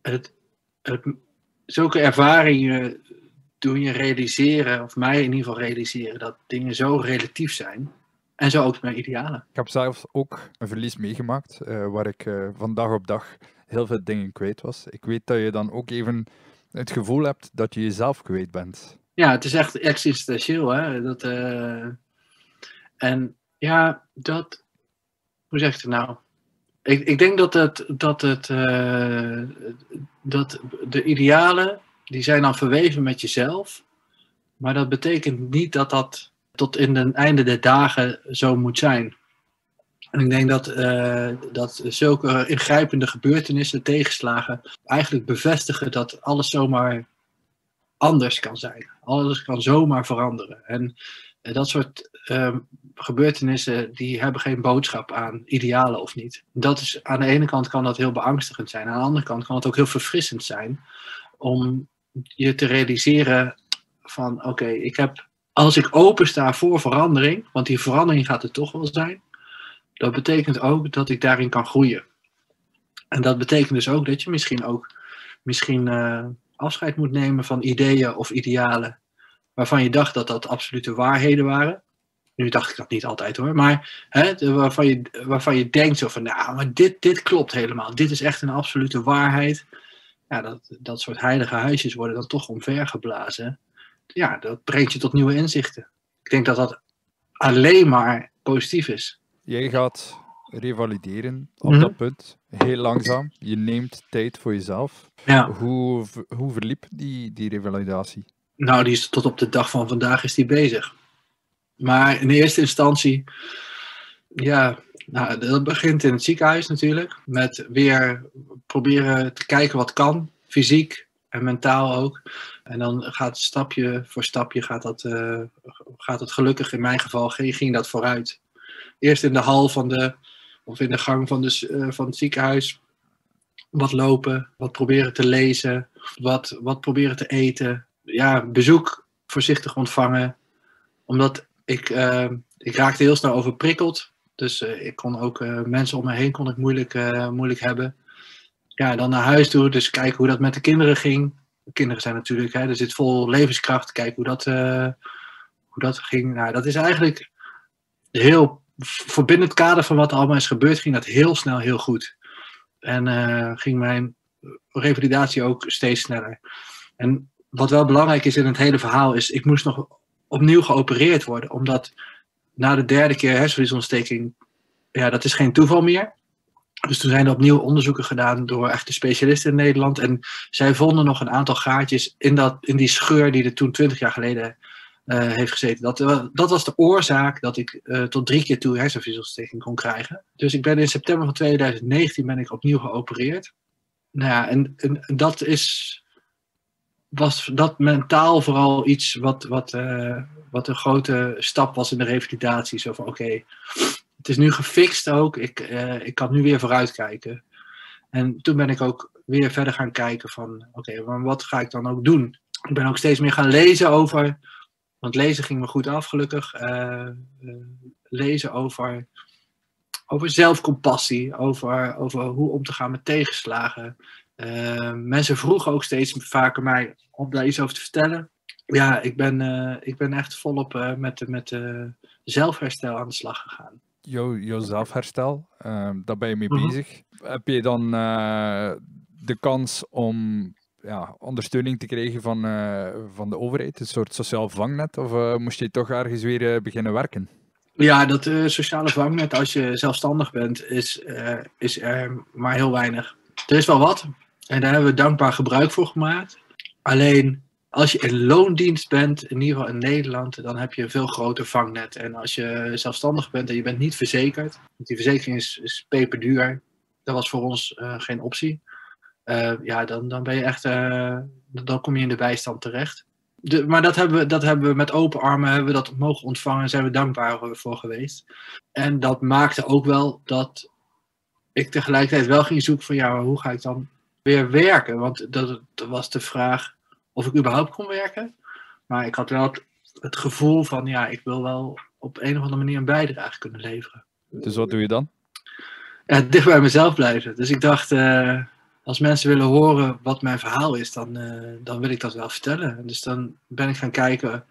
zulke ervaringen doen je realiseren, of mij in ieder geval realiseren, dat dingen zo relatief zijn. En zo ook mijn idealen. Ik heb zelfs ook een verlies meegemaakt, waar ik van dag op dag heel veel dingen kwijt was. Ik weet dat je dan ook even het gevoel hebt dat je jezelf kwijt bent. Ja, het is echt existentieel, hè. En ja, hoe zeg ik het nou? Ik denk dat de idealen, die zijn dan verweven met jezelf. Maar dat betekent niet dat tot in het einde der dagen zo moet zijn. En ik denk dat zulke ingrijpende gebeurtenissen, tegenslagen, eigenlijk bevestigen dat alles zomaar anders kan zijn. Alles kan zomaar veranderen. En dat soort gebeurtenissen, die hebben geen boodschap aan idealen of niet. Dat is, aan de ene kant kan dat heel beangstigend zijn. Aan de andere kant kan het ook heel verfrissend zijn. Om je te realiseren van oké, als ik opensta voor verandering, want die verandering gaat er toch wel zijn. Dat betekent ook dat ik daarin kan groeien. En dat betekent dus ook dat je misschien afscheid moet nemen van ideeën of idealen waarvan je dacht dat dat absolute waarheden waren. Nu dacht ik dat niet altijd hoor, maar waarvan je denkt zo van, nou, maar dit klopt helemaal. Dit is echt een absolute waarheid. Ja, dat soort heilige huisjes worden dan toch omvergeblazen. Ja, dat brengt je tot nieuwe inzichten. Ik denk dat dat alleen maar positief is. Jij gaat revalideren op dat punt, heel langzaam. Je neemt tijd voor jezelf. Ja. Hoe verliep die revalidatie? Nou, die is tot op de dag van vandaag is die bezig. Maar in eerste instantie, ja, nou, dat begint in het ziekenhuis natuurlijk. Met weer proberen te kijken wat kan, fysiek en mentaal ook. En dan gaat stapje voor stapje gaat het gelukkig in mijn geval ging dat vooruit. Eerst in de hal of in de gang van het ziekenhuis wat lopen, wat proberen te lezen, wat proberen te eten. Ja, bezoek voorzichtig ontvangen. Omdat ik raakte heel snel overprikkeld. Dus ik kon ook mensen om me heen kon ik moeilijk hebben. Ja, dan naar huis toe, dus kijken hoe dat met de kinderen ging. De kinderen zijn natuurlijk, er zit vol levenskracht. Kijken hoe dat ging. Nou, dat is eigenlijk voor binnen het kader van wat er allemaal is gebeurd, ging dat heel snel heel goed. En ging mijn revalidatie ook steeds sneller. En wat wel belangrijk is in het hele verhaal is, ik moest nog opnieuw geopereerd worden. Omdat na de derde keer hersenvliesontsteking, ja, dat is geen toeval meer. Dus toen zijn er opnieuw onderzoeken gedaan door echte specialisten in Nederland. En zij vonden nog een aantal gaatjes in die scheur die er toen 20 jaar geleden heeft gezeten. Dat was de oorzaak dat ik tot 3 keer toe hersenvliesontsteking kon krijgen. Dus ik ben in september van 2019 opnieuw geopereerd. Nou ja, en dat is was dat mentaal vooral iets wat een grote stap was in de revalidatie. Zo van oké, het is nu gefixt ook. Ik kan nu weer vooruitkijken. En toen ben ik ook weer verder gaan kijken van oké, maar wat ga ik dan ook doen? Ik ben ook steeds meer gaan lezen over, want lezen ging me goed af gelukkig. Lezen over zelfcompassie, over hoe om te gaan met tegenslagen. Mensen vroegen ook steeds vaker mij om daar iets over te vertellen. Ja, ik ben echt volop met zelfherstel aan de slag gegaan. Jouw zelfherstel, daar ben je mee Mhm. bezig. Heb je dan de kans om ondersteuning te krijgen van de overheid, een soort sociaal vangnet? Of moest je toch ergens weer beginnen werken? Ja, dat sociale vangnet als je zelfstandig bent, is er maar heel weinig. Er is wel wat en daar hebben we dankbaar gebruik voor gemaakt. Alleen als je in loondienst bent, in ieder geval in Nederland, dan heb je een veel groter vangnet. En als je zelfstandig bent en je bent niet verzekerd, want die verzekering is peperduur, dat was voor ons geen optie. Dan ben je echt, dan kom je in de bijstand terecht. Maar dat hebben we met open armen hebben we dat mogen ontvangen en zijn we dankbaar voor geweest. En dat maakte ook wel dat ik tegelijkertijd wel ging zoeken van maar hoe ga ik dan weer werken? Want dat was de vraag of ik überhaupt kon werken. Maar ik had wel het gevoel van ik wil wel op een of andere manier een bijdrage kunnen leveren. Dus wat doe je dan? Ja, dicht bij mezelf blijven. Dus ik dacht, als mensen willen horen wat mijn verhaal is, dan wil ik dat wel vertellen. Dus dan ben ik gaan kijken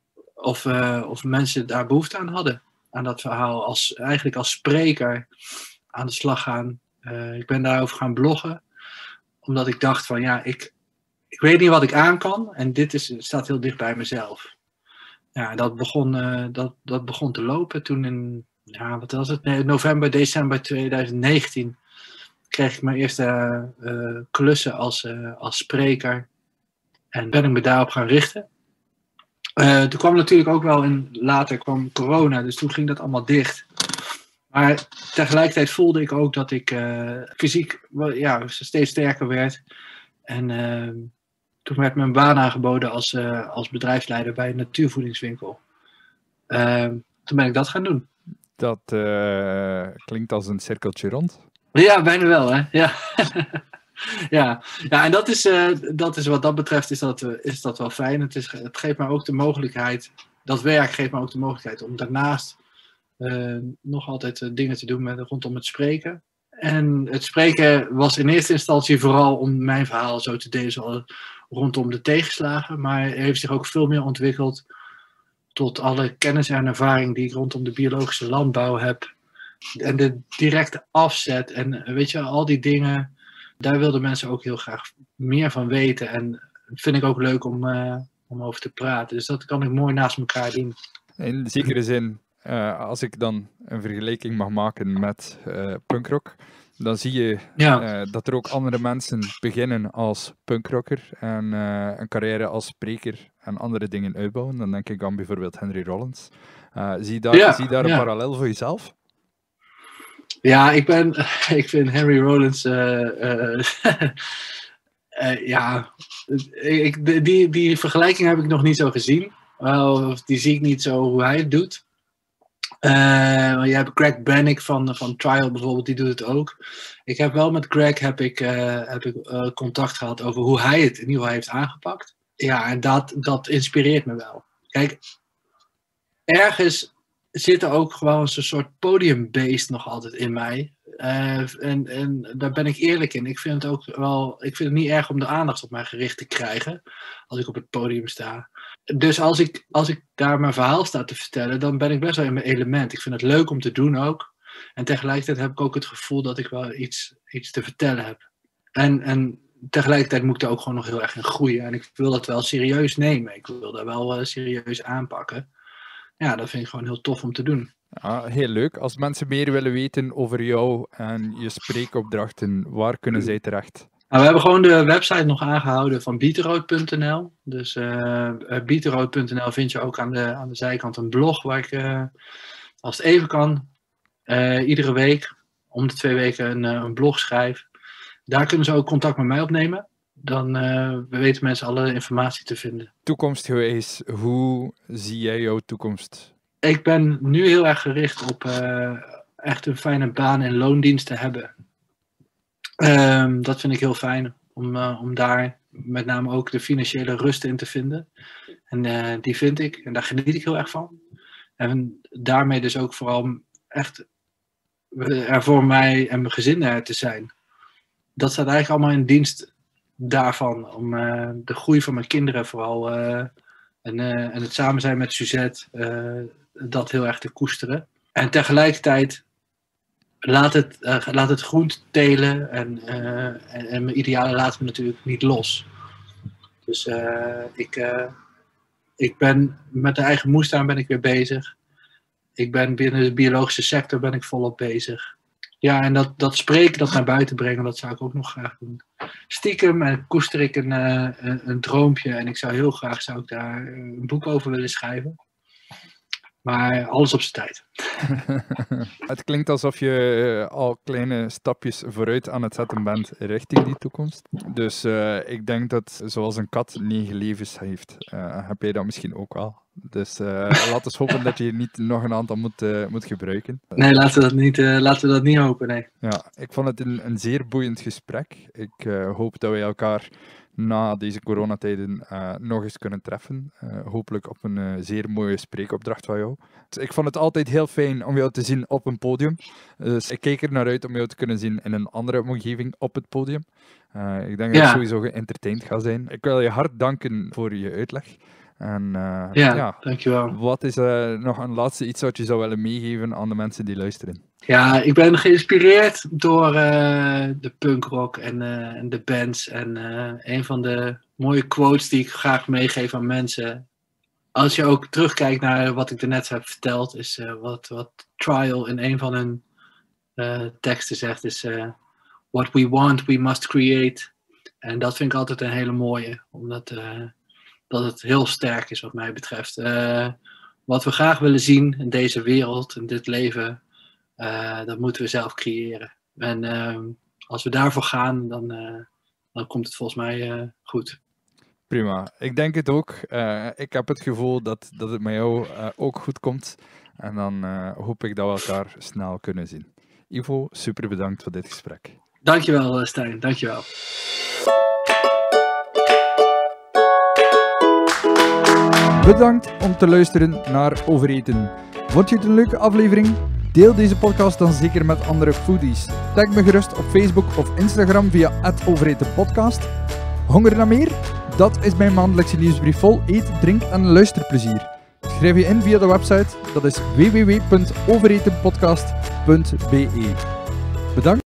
of mensen daar behoefte aan hadden. Aan dat verhaal. Eigenlijk als spreker aan de slag gaan. Ik ben daarover gaan bloggen. Omdat ik dacht van ik weet niet wat ik aan kan. En staat heel dicht bij mezelf. Ja, dat begon te lopen toen in wat was het? Nee, november, december 2019 kreeg ik mijn eerste klussen als spreker. En ben ik me daarop gaan richten. Toen kwam natuurlijk ook wel later kwam corona, dus toen ging dat allemaal dicht. Maar tegelijkertijd voelde ik ook dat ik fysiek steeds sterker werd. En toen werd me een baan aangeboden als bedrijfsleider bij een natuurvoedingswinkel. Toen ben ik dat gaan doen. Dat klinkt als een cirkeltje rond. Ja, bijna wel, hè? Ja. Ja, en dat is wat dat betreft is dat wel fijn. Het geeft mij ook de mogelijkheid, dat werk geeft mij ook de mogelijkheid om daarnaast nog altijd dingen te doen rondom het spreken. En het spreken was in eerste instantie vooral om mijn verhaal zo te delen rondom de tegenslagen, maar heeft zich ook veel meer ontwikkeld tot alle kennis en ervaring die ik rondom de biologische landbouw heb. En de directe afzet en weet je, al die dingen, daar wilden mensen ook heel graag meer van weten. En vind ik ook leuk om over te praten. Dus dat kan ik mooi naast elkaar doen. In zekere zin, als ik dan een vergelijking mag maken met punkrock, dan zie je dat er ook andere mensen beginnen als punkrocker en een carrière als spreker en andere dingen uitbouwen. Dan denk ik aan bijvoorbeeld Henry Rollins. Zie je daar een parallel voor jezelf? Ja, ik vind Henry Rollins die vergelijking heb ik nog niet zo gezien. Of die zie ik niet zo hoe hij het doet. Je hebt Greg Bannick van Trial bijvoorbeeld, die doet het ook. Ik heb wel met Greg contact gehad over hoe hij het in ieder geval heeft aangepakt. Ja, en dat inspireert me wel. Kijk, ergens zit er ook gewoon zo'n soort podiumbeest nog altijd in mij. En daar ben ik eerlijk in. Ik vind het niet erg om de aandacht op mij gericht te krijgen als ik op het podium sta. Dus als ik daar mijn verhaal sta te vertellen, dan ben ik best wel in mijn element. Ik vind het leuk om te doen ook. En tegelijkertijd heb ik ook het gevoel dat ik wel iets te vertellen heb. En tegelijkertijd moet ik er ook gewoon nog heel erg in groeien. En ik wil dat wel serieus nemen. Ik wil dat wel serieus aanpakken. Ja, dat vind ik gewoon heel tof om te doen. Ja, heel leuk. Als mensen meer willen weten over jou en je spreekopdrachten, waar kunnen zij terecht? Nou, we hebben gewoon de website nog aangehouden van bieterood.nl. Dus bieterood.nl vind je ook aan de zijkant een blog waar ik, als het even kan, iedere week, om de 2 weken een blog schrijf. Daar kunnen ze ook contact met mij opnemen. dan weten mensen alle informatie te vinden. Toekomstgewijs, hoe zie jij jouw toekomst? Ik ben nu heel erg gericht op echt een fijne baan in loondienst te hebben. Dat vind ik heel fijn, om daar met name ook de financiële rust in te vinden. En die vind ik, en daar geniet ik heel erg van. En daarmee dus ook vooral echt er voor mij en mijn gezin te zijn. Dat staat eigenlijk allemaal in dienst daarvan. Om de groei van mijn kinderen vooral en het samen zijn met Suzette, dat heel erg te koesteren. En tegelijkertijd laat het groente telen en mijn idealen laten me natuurlijk niet los. Dus ik ben met de eigen moestuin ben ik weer bezig. Ik ben binnen de biologische sector ben ik volop bezig. Ja, en dat spreken, dat naar buiten brengen, dat zou ik ook nog graag doen. Stiekem koester ik een droompje en ik zou heel graag daar een boek over willen schrijven. Maar alles op zijn tijd. Het klinkt alsof je al kleine stapjes vooruit aan het zetten bent richting die toekomst. Dus ik denk dat zoals een kat 9 levens heeft, heb jij dat misschien ook wel. Dus laten we hopen dat je niet nog een aantal moet gebruiken. Nee, laten we dat niet hopen, nee. Ja, ik vond het een zeer boeiend gesprek. Ik hoop dat wij elkaar na deze coronatijden nog eens kunnen treffen. Hopelijk op een zeer mooie spreekopdracht van jou. Dus ik vond het altijd heel fijn om jou te zien op een podium. Dus ik kijk er naar uit om jou te kunnen zien in een andere omgeving op het podium. Ik denk dat het sowieso geëntertained gaat zijn. Ik wil je hard danken voor je uitleg. En, dankjewel. Wat is nog een laatste iets wat je zou willen meegeven aan de mensen die luisteren? Ja, ik ben geïnspireerd door de punkrock en de bands. En een van de mooie quotes die ik graag meegeef aan mensen. Als je ook terugkijkt naar wat ik daarnet heb verteld, is wat Trial in een van hun teksten zegt, is what we want, we must create. En dat vind ik altijd een hele mooie, omdat dat het heel sterk is wat mij betreft. Wat we graag willen zien in deze wereld, in dit leven, dat moeten we zelf creëren. En als we daarvoor gaan, dan komt het volgens mij goed. Prima. Ik denk het ook. Ik heb het gevoel dat het met jou ook goed komt. En dan hoop ik dat we elkaar snel kunnen zien. Ivo, super bedankt voor dit gesprek. Dankjewel, Stijn. Dankjewel. Bedankt om te luisteren naar Overeten. Vond je het een leuke aflevering? Deel deze podcast dan zeker met andere foodies. Tag me gerust op Facebook of Instagram via @overetenpodcast. Honger naar meer? Dat is mijn maandelijkse nieuwsbrief vol eet, drink en luisterplezier. Schrijf je in via de website, dat is www.overetenpodcast.be. Bedankt.